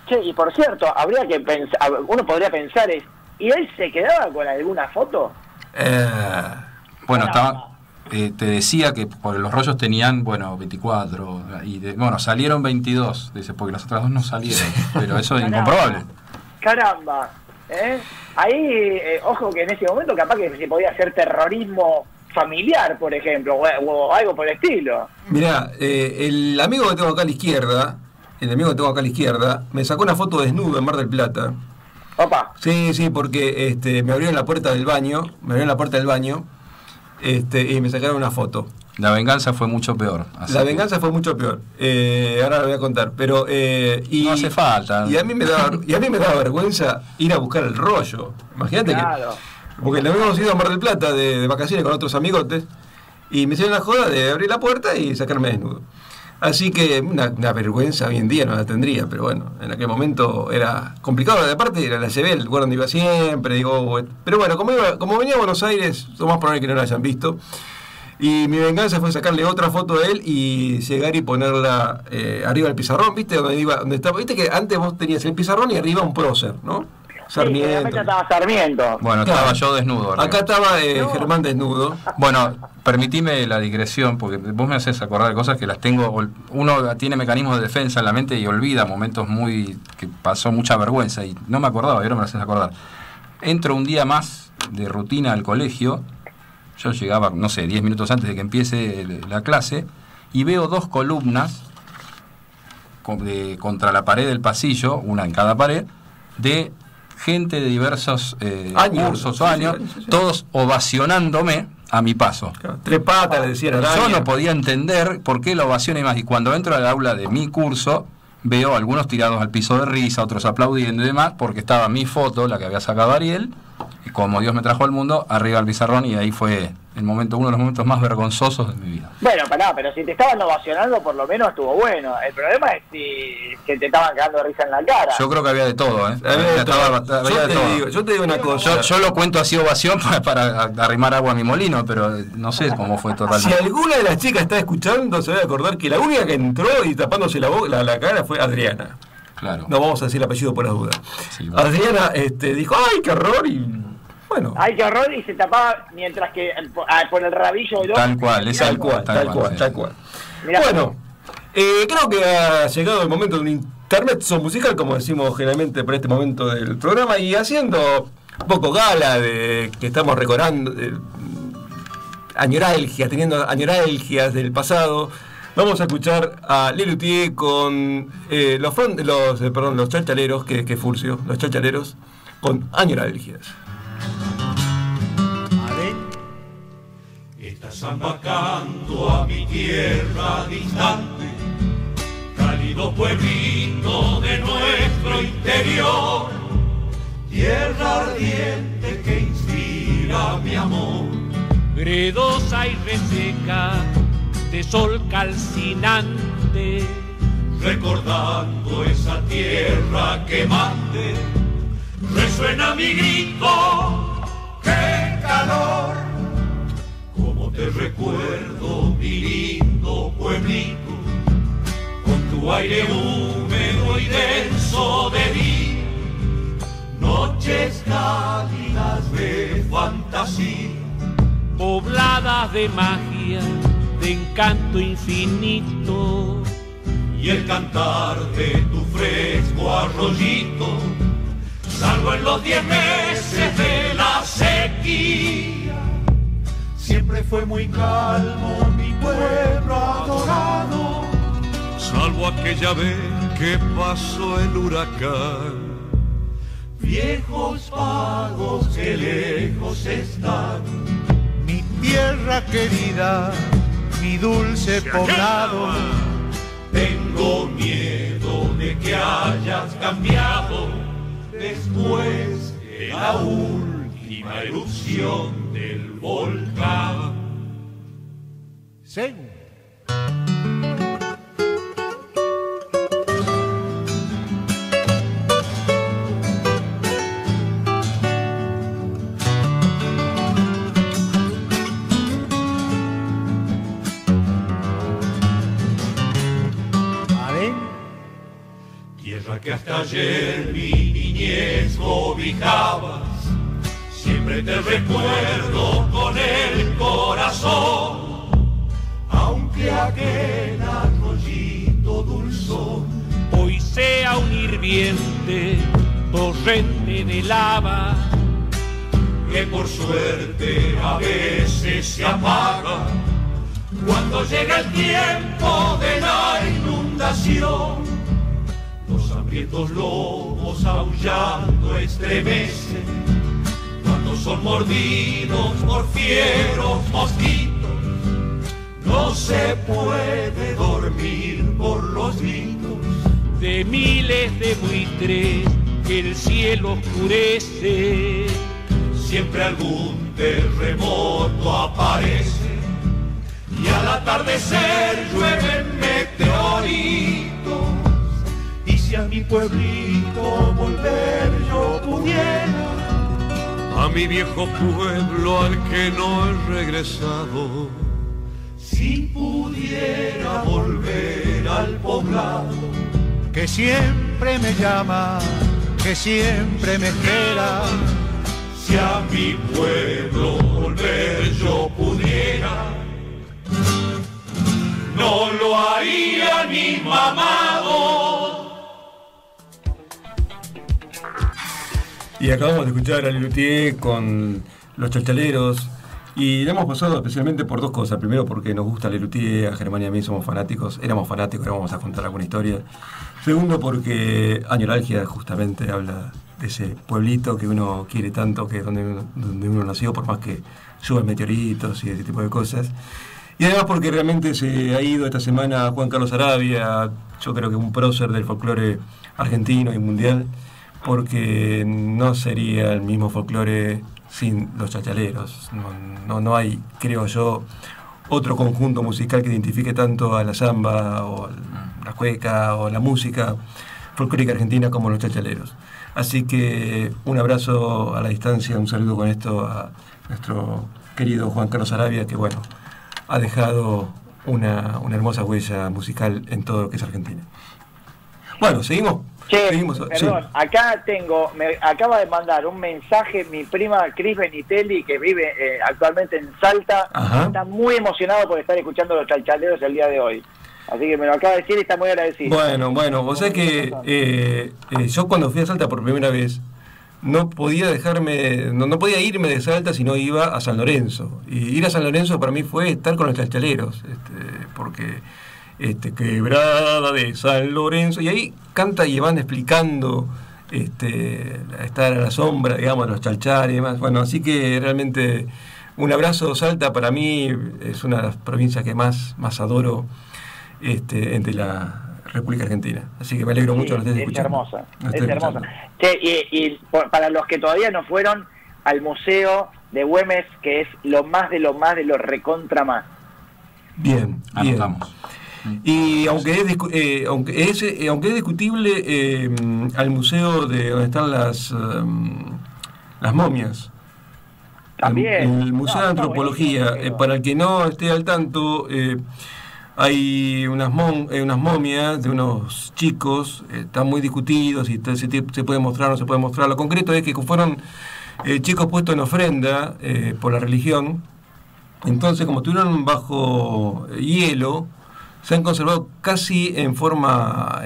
Che, y por cierto, habría que pensar, uno podría pensar ¿y él se quedaba con alguna foto? Bueno, estaba, te decía que por los rollos tenían, 24, y salieron 22, dice, porque las otras dos no salieron, pero eso es incomprobable. Caramba, ahí, ojo que en ese momento capaz que se podía hacer terrorismo familiar, por ejemplo, o algo por el estilo. Mirá, el amigo que tengo acá a la izquierda, me sacó una foto desnudo en Mar del Plata. Opa. Sí, porque me abrieron la puerta del baño, y me sacaron una foto. La venganza fue mucho peor. Ahora lo voy a contar, pero no hace falta. Y a mí me daba vergüenza ir a buscar el rollo. Imagínate porque le habíamos ido a Mar del Plata de vacaciones con otros amigotes y me hicieron la joda de abrir la puerta y sacarme desnudo. Así que una vergüenza hoy en día no la tendría, pero bueno, en aquel momento era complicado. De aparte la llevé al lugar donde iba siempre, pero bueno, como venía a Buenos Aires, lo más probable que no la hayan visto. Y mi venganza fue sacarle otra foto de él y llegar y ponerla arriba del pizarrón, ¿viste? Donde estaba, viste que antes vos tenías el pizarrón y arriba un prócer, ¿no? Sarmiento. Sí, estaba Sarmiento. Bueno, claro. Estaba yo desnudo. Arriba. Acá estaba Germán desnudo. Bueno, permitime la digresión, porque vos me haces acordar de cosas que las tengo. Uno tiene mecanismos de defensa en la mente y olvida momentos que pasó mucha vergüenza y no me acordaba, y ahora me lo haces acordar. Entro un día más de rutina al colegio. Yo llegaba, 10 minutos antes de que empiece la clase, y veo 2 columnas contra la pared del pasillo, una en cada pared, de gente de diversos cursos o años, todos ovacionándome a mi paso. Claro, 3 patas, le decían. Yo no podía entender por qué la ovación y más. Y cuando entro al aula de mi curso, veo algunos tirados al piso de risa, otros aplaudiendo y demás, porque estaba mi foto, la que había sacado Ariel, y como Dios me trajo al mundo, arriba del pizarrón, y ahí fue uno de los momentos más vergonzosos de mi vida. Bueno, pero si te estaban ovacionando, por lo menos estuvo bueno. El problema es que te estaban quedando de risa en la cara. Yo creo que había de todo, Yo te digo una cosa. Yo lo cuento así, ovación, para arrimar agua a mi molino, pero no sé cómo fue totalmente. Si alguna de las chicas está escuchando, se va a acordar que la única que entró y tapándose la cara fue Adriana. Claro. No vamos a decir el apellido por las dudas. Sí, bueno. Adriana dijo, ¡ay, qué horror! Y bueno. ¡Ay, qué horror! Y se tapaba mientras que por el rabillo del ojo. Tal cual. Mirá. Bueno, creo que ha llegado el momento de un intermezzo musical, como decimos generalmente por este momento del programa, y haciendo un poco gala de que estamos recordando teniendo añoralgias del pasado. Vamos a escuchar a Lelutier con los chachaleros, que Furcio, los chachaleros, con añoralgias. Esta samba canto a mi tierra distante, cálido pueblito de nuestro interior, tierra ardiente que inspira mi amor. Gredosa y reseca, de sol calcinante, recordando esa tierra quemante, resuena mi grito, qué calor, como te recuerdo, mi lindo pueblito, con tu aire húmedo y denso de día, noches cálidas de fantasía, pobladas de magia, de encanto infinito, y el cantar de tu fresco arroyito, salvo en los 10 meses de la sequía. Siempre fue muy calmo mi pueblo adorado, salvo aquella vez que pasó el huracán. Viejos pagos que lejos están, Mi tierra querida, mi dulce poblado. Tengo miedo de que hayas cambiado después de la última erupción del volcán. Sí. Tierra que hasta ayer mi niñez cobijabas, siempre te recuerdo con el corazón, aunque aquel arroyito dulzón hoy sea un hirviente torrente de lava, que por suerte a veces se apaga cuando llega el tiempo de la inundación. Los hambrientos lobos aullando estremecen cuando son mordidos por fieros mosquitos. No se puede dormir por los gritos de miles de buitres que el cielo oscurece. Siempre algún terremoto aparece y al atardecer llueven meteoritos. Y si a mi pueblito volver yo pudiera, a mi viejo pueblo al que no he regresado, si pudiera volver al poblado que siempre me llama, que siempre me espera. Si a mi pueblo volver yo pudiera, no lo haría ni mamado. Y acabamos de escuchar a Lelutier con Los Chalchaleros. Y le hemos pasado especialmente por dos cosas. Primero, porque nos gusta Lelutier, a Germán y a mí somos fanáticos. Éramos fanáticos, ahora vamos a contar alguna historia. Segundo, porque Añoralgia justamente habla de ese pueblito que uno quiere tanto, que es donde uno nació, por más que lluevan meteoritos y ese tipo de cosas. Y además porque realmente se ha ido esta semana Juan Carlos Arabia, yo creo que un prócer del folclore argentino y mundial, porque no sería el mismo folclore sin los chachaleros. No hay, creo yo, otro conjunto musical que identifique tanto a la samba o a la cueca o a la música folclórica argentina como los chachaleros. Así que un abrazo a la distancia, un saludo con esto a nuestro querido Juan Carlos Arabia, que bueno, ha dejado una hermosa huella musical en todo lo que es Argentina. Bueno, seguimos. Perdón, sí. Acá me acaba de mandar un mensaje mi prima Cris Benitelli, que vive actualmente en Salta. Ajá. Está muy emocionado por estar escuchando los chalchaleros el día de hoy. Así que me lo acaba de decir y está muy agradecido. Bueno, vos sabés que yo cuando fui a Salta por primera vez, no podía irme de Salta si no iba a San Lorenzo. Y ir a San Lorenzo para mí fue estar con los chalchaleros, porque quebrada de San Lorenzo, y ahí canta y van explicando estar a la sombra, digamos, de los chalchares y demás. Bueno, así que realmente un abrazo. Salta para mí es una de las provincias que más adoro entre la República Argentina. Así que me alegro mucho que lo estés escuchando. Es hermosa. Y para los que todavía no fueron al Museo de Güemes, que es lo más de lo recontra más. Bien, anotamos. Y aunque es discutible, al museo de donde están las momias, también el Museo de Antropología, para el que no esté al tanto, hay unas momias de unos chicos, están muy discutidos y se puede mostrar o no se puede mostrar. Lo concreto es que fueron chicos puestos en ofrenda por la religión. Entonces, como estuvieron bajo hielo, se han conservado casi en forma,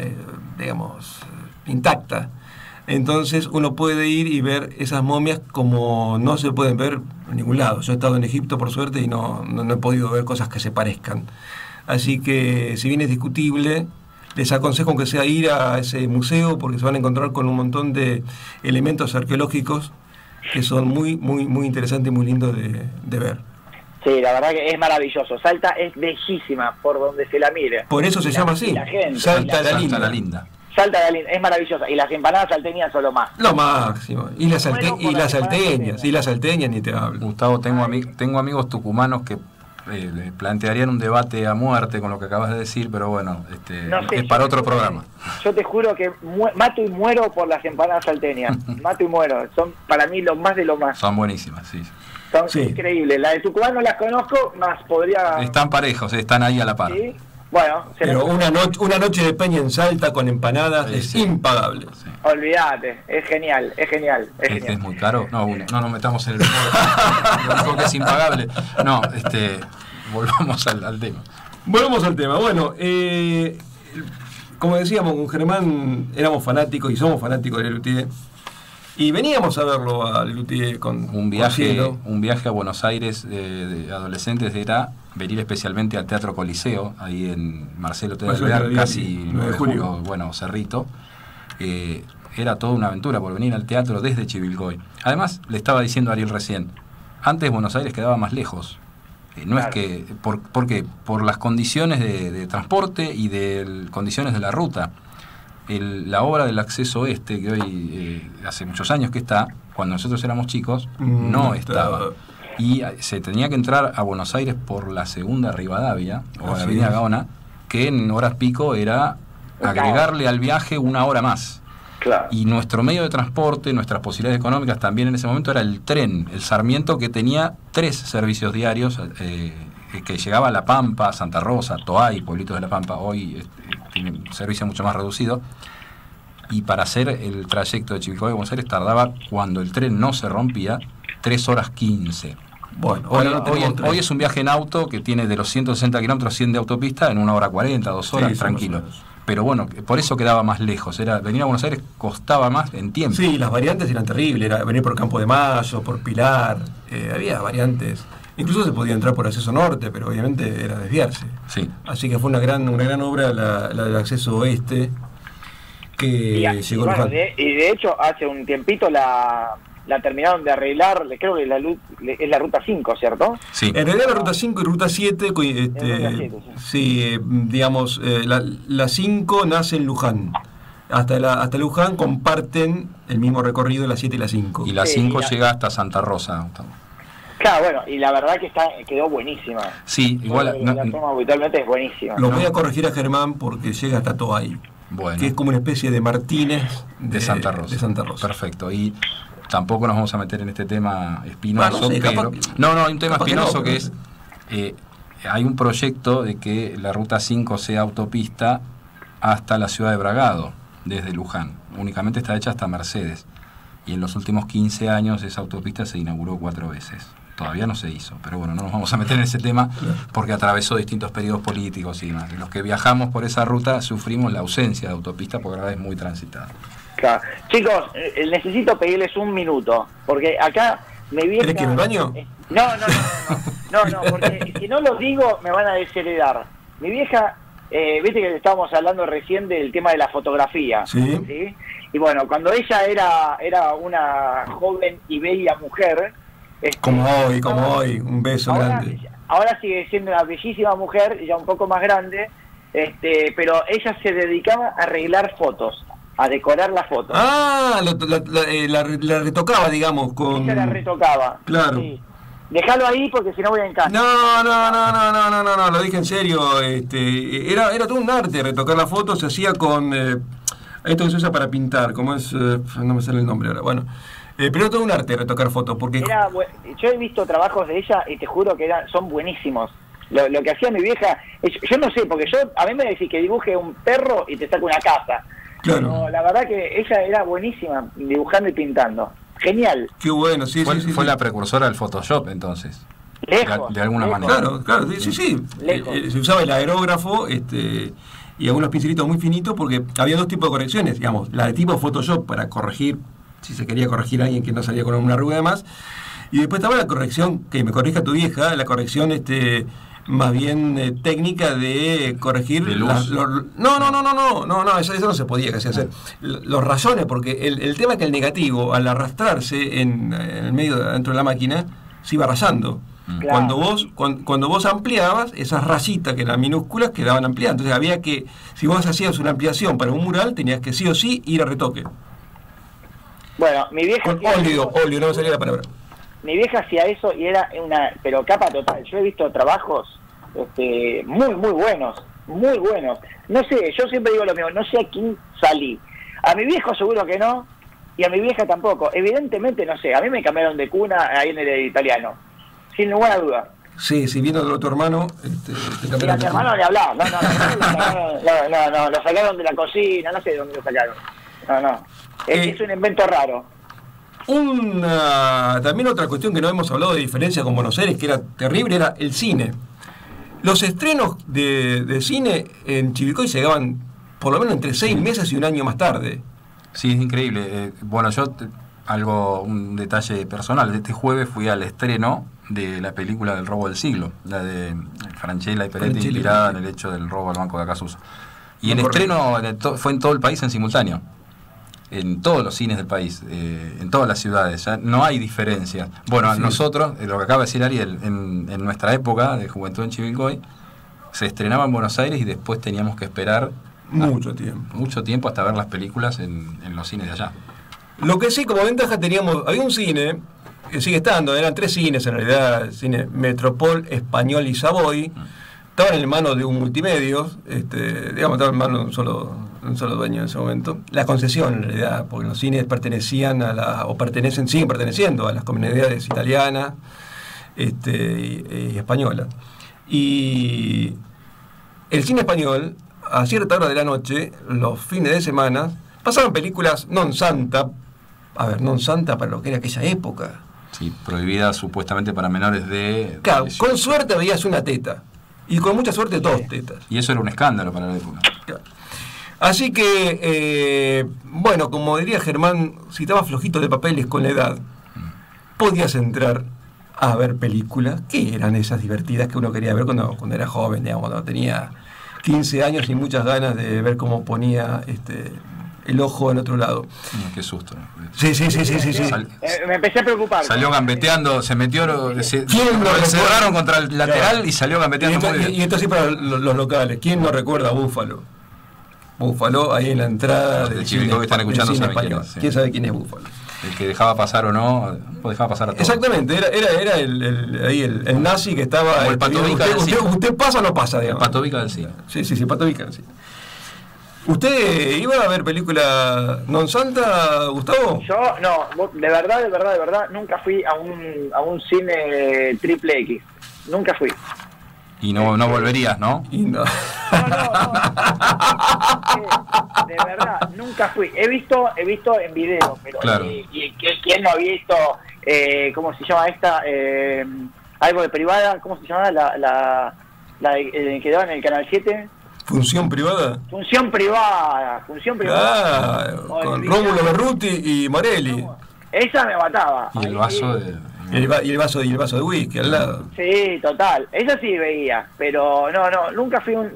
intacta. Entonces uno puede ir y ver esas momias como no se pueden ver en ningún lado. Yo he estado en Egipto, por suerte, y no he podido ver cosas que se parezcan. Así que, si bien es discutible, les aconsejo que sea ir a ese museo, porque se van a encontrar con un montón de elementos arqueológicos que son muy, muy, muy interesantes y muy lindos de ver. Sí, la verdad que es maravilloso. Salta es bellísima por donde se la mire. Por eso se llama así, Salta la Linda. Salta la Linda, es maravillosa. Y las empanadas salteñas son lo más. Lo máximo. Y las salteñas ni te hablo. Gustavo, tengo amigos tucumanos que le plantearían un debate a muerte con lo que acabas de decir, pero bueno, es para otro programa. Yo te juro que mato y muero por las empanadas salteñas. Mato y muero. Son para mí lo más de lo más. Son buenísimas, sí. Son increíbles. La de Tucumán no las conozco, más podría... Están parejos, están ahí a la par. ¿Sí? Bueno, pero una noche de peña en Salta con empanadas es impagable. Sí. Olvídate, es genial. Es muy caro. No nos metamos en el dijo que es impagable. No, volvamos al tema. Volvamos al tema. Bueno, como decíamos, con Germán éramos fanáticos y somos fanáticos de Lelutier. Y veníamos a verlo a Lelutier con un viaje a Buenos Aires de adolescentes era venir especialmente al Teatro Coliseo, ahí en Marcelo T. Alvear, casi 9 de julio, Cerrito. Era toda una aventura por venir al teatro desde Chivilcoy. Además, le estaba diciendo a Ariel recién, antes Buenos Aires quedaba más lejos. No es que, porque por las condiciones de transporte y de condiciones de la ruta. La obra del acceso oeste, que hoy hace muchos años que está, cuando nosotros éramos chicos, no estaba. Y se tenía que entrar a Buenos Aires por la segunda Rivadavia, o la avenida Gaona, que en horas pico era agregarle al viaje una hora más. Claro. Y nuestro medio de transporte, nuestras posibilidades económicas también en ese momento era el tren, el Sarmiento, que tenía 3 servicios diarios, que llegaba a La Pampa, Santa Rosa, Toay, pueblitos de La Pampa. Hoy tiene un servicio mucho más reducido. Y para hacer el trayecto de Chivilcoy a Buenos Aires tardaba, cuando el tren no se rompía, 3 horas 15. Bueno, hoy es un viaje en auto que tiene de los 160 kilómetros 100 de autopista en 1 hora 40, 2 horas, tranquilo. Pero bueno, por eso quedaba más lejos. Venir a Buenos Aires costaba más en tiempo. Sí, las variantes eran terribles. Era venir por Campo de Mayo, por Pilar. Había variantes. Incluso se podía entrar por acceso norte, pero obviamente era desviarse. Sí. Así que fue una gran obra la del acceso oeste que llegó a Luján. Y de hecho, hace un tiempito la terminaron de arreglar, creo que es la ruta 5, ¿cierto? Sí. En realidad la ruta 5 y ruta 7, sí, digamos, la 5 nace en Luján. Hasta Luján comparten el mismo recorrido, la 7 y la 5. Y la 5 llega hasta Santa Rosa. Claro, bueno, y la verdad que quedó buenísima. Sí, igual. La toma habitualmente es buenísima. Lo voy a corregir a Germán porque llega hasta Toay. Bueno. Que es como una especie de Martínez de Santa Rosa. De Santa Rosa. Perfecto. Y tampoco nos vamos a meter en este tema espinoso, pero... No, hay un tema espinoso que es... hay un proyecto de que la Ruta 5 sea autopista hasta la ciudad de Bragado, desde Luján. Únicamente está hecha hasta Mercedes. Y en los últimos 15 años esa autopista se inauguró 4 veces. Todavía no se hizo, pero bueno, no nos vamos a meter en ese tema porque atravesó distintos periodos políticos y demás. Y los que viajamos por esa ruta sufrimos la ausencia de autopista porque ahora es muy transitada. Claro. Chicos, necesito pedirles un minuto, porque acá mi vieja... ¿Querés que ir al baño? No, porque si no los digo me van a desheredar. Mi vieja, viste que estábamos hablando recién del tema de la fotografía. Sí. Y bueno, cuando ella era una joven y bella mujer... Como hoy, un beso grande. Ahora sigue siendo una bellísima mujer, ya un poco más grande, pero ella se dedicaba a arreglar fotos, a decorar las fotos. Ah, la retocaba, digamos, con... Ella la retocaba. Claro. Sí. Déjalo ahí porque si no voy en casa. No, lo dije en serio. Era todo un arte retocar la foto, se hacía con... esto que se usa para pintar, ¿cómo es? No me sale el nombre ahora, bueno... pero todo un arte retocar fotos, porque... yo he visto trabajos de ella y te juro que son buenísimos. Lo que hacía mi vieja, yo no sé, porque a mí me decís que dibuje un perro y te saco una casa. Claro. No, la verdad que ella era buenísima dibujando y pintando. Genial. Qué bueno, sí. Fue la precursora del Photoshop, entonces. Lejos. De alguna manera. Claro, sí. Se usaba el aerógrafo, y algunos pincelitos muy finitos, porque había 2 tipos de correcciones, digamos, la de tipo Photoshop para corregir, si se quería corregir a alguien que no salía con una arruga de más, y después estaba la corrección, que me corrija tu vieja, la corrección más bien técnica de corregir de luz. No, eso no se podía casi hacer. Los rayones, porque el tema es que el negativo, al arrastrarse en el medio, dentro de la máquina, se iba rayando. Claro. Cuando vos ampliabas, esas rayitas que eran minúsculas quedaban ampliadas. Entonces había que, si vos hacías una ampliación para un mural, tenías que sí o sí ir a retoque. Bueno, mi vieja... Con óleo, no me salía la palabra. Mi vieja hacía eso y era pero capa total. Yo he visto trabajos muy buenos. No sé, yo siempre digo lo mismo, no sé a quién salí. A mi viejo seguro que no, y a mi vieja tampoco. Evidentemente, no sé, a mí me cambiaron de cuna ahí en el italiano, sin ninguna duda. Sí, viéndolo a tu hermano. Mira, a mi hermano le hablaba. No, lo sacaron de la cocina, no sé de dónde lo sacaron. No. Es un invento raro. También otra cuestión que no hemos hablado de diferencia con Buenos Aires, que era terrible, era el cine. Los estrenos de cine en Chivilcoy llegaban por lo menos entre 6 meses y un año más tarde. Sí, es increíble. Bueno, un detalle personal. Este jueves fui al estreno de la película del robo del siglo, la de Franchella y Peretti, inspirada en el hecho del robo al Banco de Acasuso. Y el estreno fue en todo el país en simultáneo. En todos los cines del país, en todas las ciudades, ya no hay diferencias. Bueno, sí. Nosotros, lo que acaba de decir Ariel, en nuestra época de juventud en Chivilcoy, se estrenaba en Buenos Aires y después teníamos que esperar mucho tiempo hasta ver las películas en los cines de allá. Lo que sí, como ventaja teníamos, había un cine, que sigue estando, eran 3 cines en realidad, cine Metropol, Español y Savoy, estaban en manos de un multimedios, estaban en manos de un solo dueño en ese momento. La concesión, en realidad, porque los cines siguen perteneciendo a las comunidades italianas y españolas. Y el cine español, a cierta hora de la noche, los fines de semana, pasaban películas non santa para lo que era aquella época. Sí, prohibidas supuestamente para menores de... Claro, con suerte veías una teta. Y con mucha suerte 2 tetas. Y eso era un escándalo para la época. Claro. Así que, bueno, como diría Germán, si estabas flojito de papeles con la edad, podías entrar a ver películas que eran esas divertidas que uno quería ver cuando era joven, digamos, cuando tenía 15 años y muchas ganas de ver cómo ponía el ojo en otro lado. Qué susto. Sí. Me empecé a preocupar. Salió gambeteando, se metió, lo cerraron contra el lateral y salió gambeteando. Y esto sí para los locales. ¿Quién no recuerda a Búfalo? Búfalo, ahí en la entrada del Chivilcoy que están escuchando sabe quién es. ¿Quién sabe quién es Búfalo? El que dejaba pasar o no, dejaba pasar a todos. Exactamente, era el nazi que estaba... Como el Patovica del cine. ¿Usted pasa o no pasa, digamos? El Patovica del cine. Sí, Patovica del cine. ¿Usted iba a ver película non santa, Gustavo? Yo, no, de verdad, nunca fui a un cine triple X. Nunca fui. Y no volverías, ¿no? No. De verdad, nunca fui. He visto en video, pero claro. ¿Y quién no ha visto? ¿Cómo se llama esta? Algo de privada, ¿cómo se llama? La que daba en el Canal 7. ¿Función privada? Función privada. Con Rómulo Berruti y Morelli. Esa me mataba. Y el vaso de... Y el vaso de whisky al lado. Sí, total. Esa sí veía, pero nunca fui a un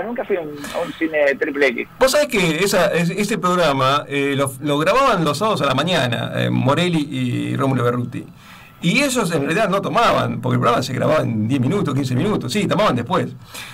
cine triple X. Vos sabés que ese programa lo grababan los sábados a la mañana, Morelli y Rómulo Berruti. Y ellos en realidad no tomaban, porque el programa se grababa en 10 minutos, 15 minutos, sí, tomaban después.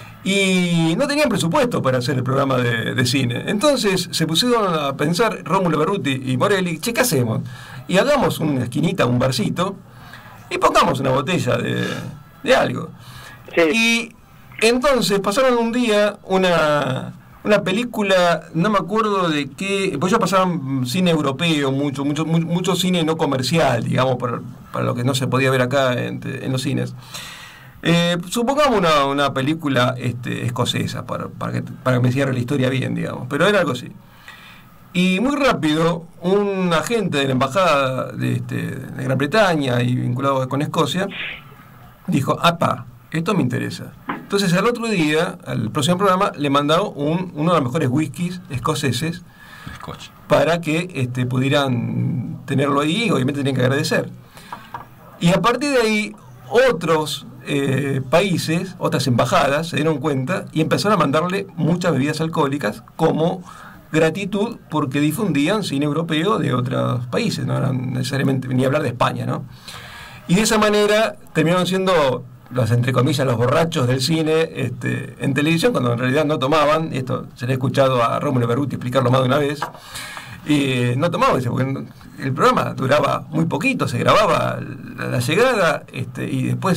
Y no tenían presupuesto para hacer el programa de cine. Entonces se pusieron a pensar Rómulo Berruti y Morelli, ¿qué hacemos? Y hagamos una esquinita, un barcito, y pongamos una botella de algo. Sí. Y entonces pasaron un día una película, no me acuerdo de qué, pues ya pasaban cine europeo, mucho cine no comercial, digamos, para lo que no se podía ver acá en los cines. Supongamos una película escocesa, para que me cierre la historia bien, digamos, pero era algo así. Y muy rápido, un agente de la embajada de Gran Bretaña y vinculado con Escocia dijo, esto me interesa. Entonces al otro día, al próximo programa, le mandaron uno de los mejores whiskies escoceses para que pudieran tenerlo ahí, y obviamente tenían que agradecer. Y a partir de ahí, otros países, otras embajadas se dieron cuenta y empezaron a mandarle muchas bebidas alcohólicas como gratitud, porque difundían cine europeo de otros países, no eran necesariamente ni hablar de España, ¿no? Y de esa manera terminaron siendo entre comillas, los borrachos del cine en televisión, cuando en realidad no tomaban. Esto se le ha escuchado a Rómulo Berruti explicarlo más de una vez. No tomaban, porque el programa duraba muy poquito, se grababa la llegada y después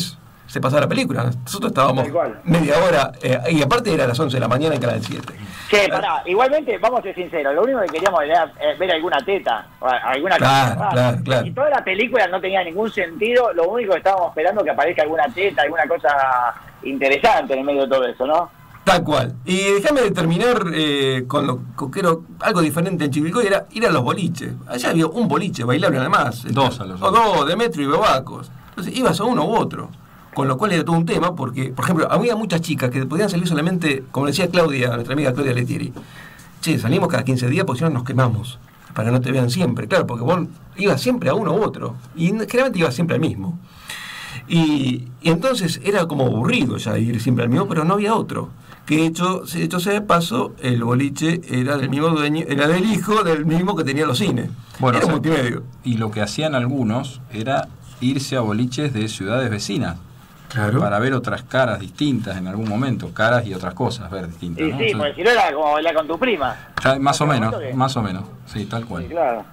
se pasaba la película. Nosotros estábamos media hora, y aparte era a las 11 de la mañana en Canal 7. Che, pará, igualmente, vamos a ser sinceros, lo único que queríamos era ver alguna teta, alguna cosa. Claro. Y toda la película no tenía ningún sentido, lo único que estábamos esperando que aparezca alguna teta, alguna cosa interesante en el medio de todo eso, ¿no? Tal cual. Y déjame de terminar con lo que era algo diferente en Chivilcoy, era ir a los boliches. Allá había un boliche bailable nada más. Dos a los o dos, Demetrio y Bebacos. Entonces ibas a uno u otro. Con lo cual era todo un tema, porque, por ejemplo, había muchas chicas que podían salir solamente, como decía Claudia, nuestra amiga Claudia Letieri. Che, salimos cada 15 días porque si no nos quemamos. Para que no te vean siempre. Claro, porque vos ibas siempre a uno u otro. Y generalmente ibas siempre al mismo. Y entonces era como aburrido ya ir siempre al mismo, pero no había otro. Que hecho sea de paso, el boliche era del mismo dueño, era del hijo del mismo que tenía los cines. Bueno, era multimedio. Y lo que hacían algunos era irse a boliches de ciudades vecinas. Claro. Para ver otras caras distintas en algún momento, caras y otras cosas ver distintas. Y ¿no? sí, porque si no era como bailar con tu prima. Ya, más o menos, sí, tal cual. Sí, claro.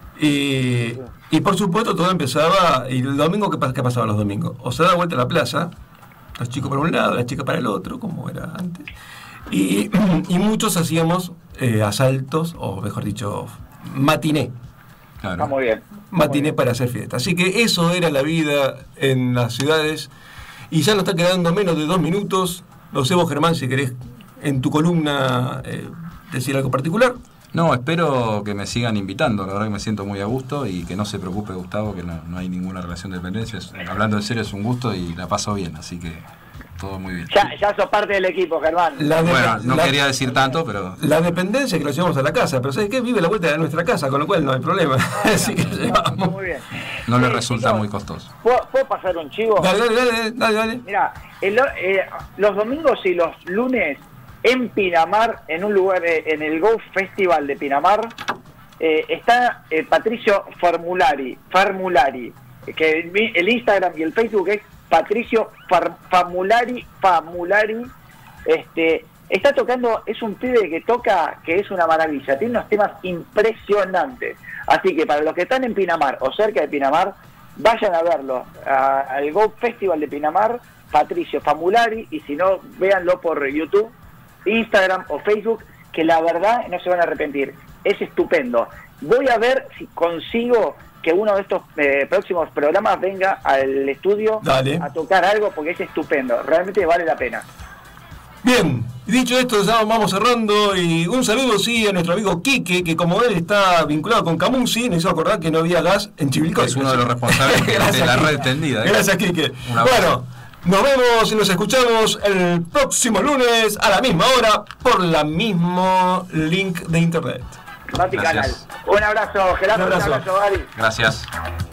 Y por supuesto todo empezaba, y el domingo, ¿qué pasaba los domingos? O se daba vuelta a la plaza, los chicos para un lado, las chicas para el otro, como era antes. Y muchos hacíamos asaltos, o mejor dicho, matiné. Claro. Muy bien. Matiné para hacer fiesta. Así que eso era la vida en las ciudades. Y ya nos está quedando menos de 2 minutos. No sé vos, Germán, si querés en tu columna decir algo particular. No, espero que me sigan invitando. La verdad que me siento muy a gusto y que no se preocupe Gustavo, que no hay ninguna relación de dependencia. Hablando en serio es un gusto y la paso bien, así que todo muy bien. Ya sos parte del equipo, Germán. Bueno, no quería decir tanto, pero... La dependencia es que lo llevamos a la casa, pero ¿sabes qué? Vive la vuelta de nuestra casa, con lo cual no hay problema. Así que llevamos. Muy bien. No le resulta muy costoso. ¿Puedo pasar un chivo? Dale. Mira, los domingos y los lunes en Pinamar, en un lugar, en el Go Festival de Pinamar, está Patricio Famulari, que el Instagram y el Facebook es Patricio Famulari. Está tocando, es un pibe que toca, que es una maravilla, tiene unos temas impresionantes. Así que para los que están en Pinamar o cerca de Pinamar, vayan a verlo al Go Festival de Pinamar, Patricio Famulari, y si no, véanlo por YouTube, Instagram o Facebook, que la verdad no se van a arrepentir. Es estupendo. Voy a ver si consigo que uno de estos próximos programas venga al estudio a tocar algo, porque es estupendo. Realmente vale la pena. Bien, dicho esto, ya vamos cerrando. Y un saludo, sí, a nuestro amigo Quique, que como él está vinculado con Camusi, me hizo acordar que no había gas en Chivilcoy. Es uno de los responsables de la red tendida. Gracias, Quique. Bueno, nos vemos y nos escuchamos el próximo lunes a la misma hora por la mismo link de internet. Canal. Un abrazo, Gerardo. Un abrazo, Gary. Gracias.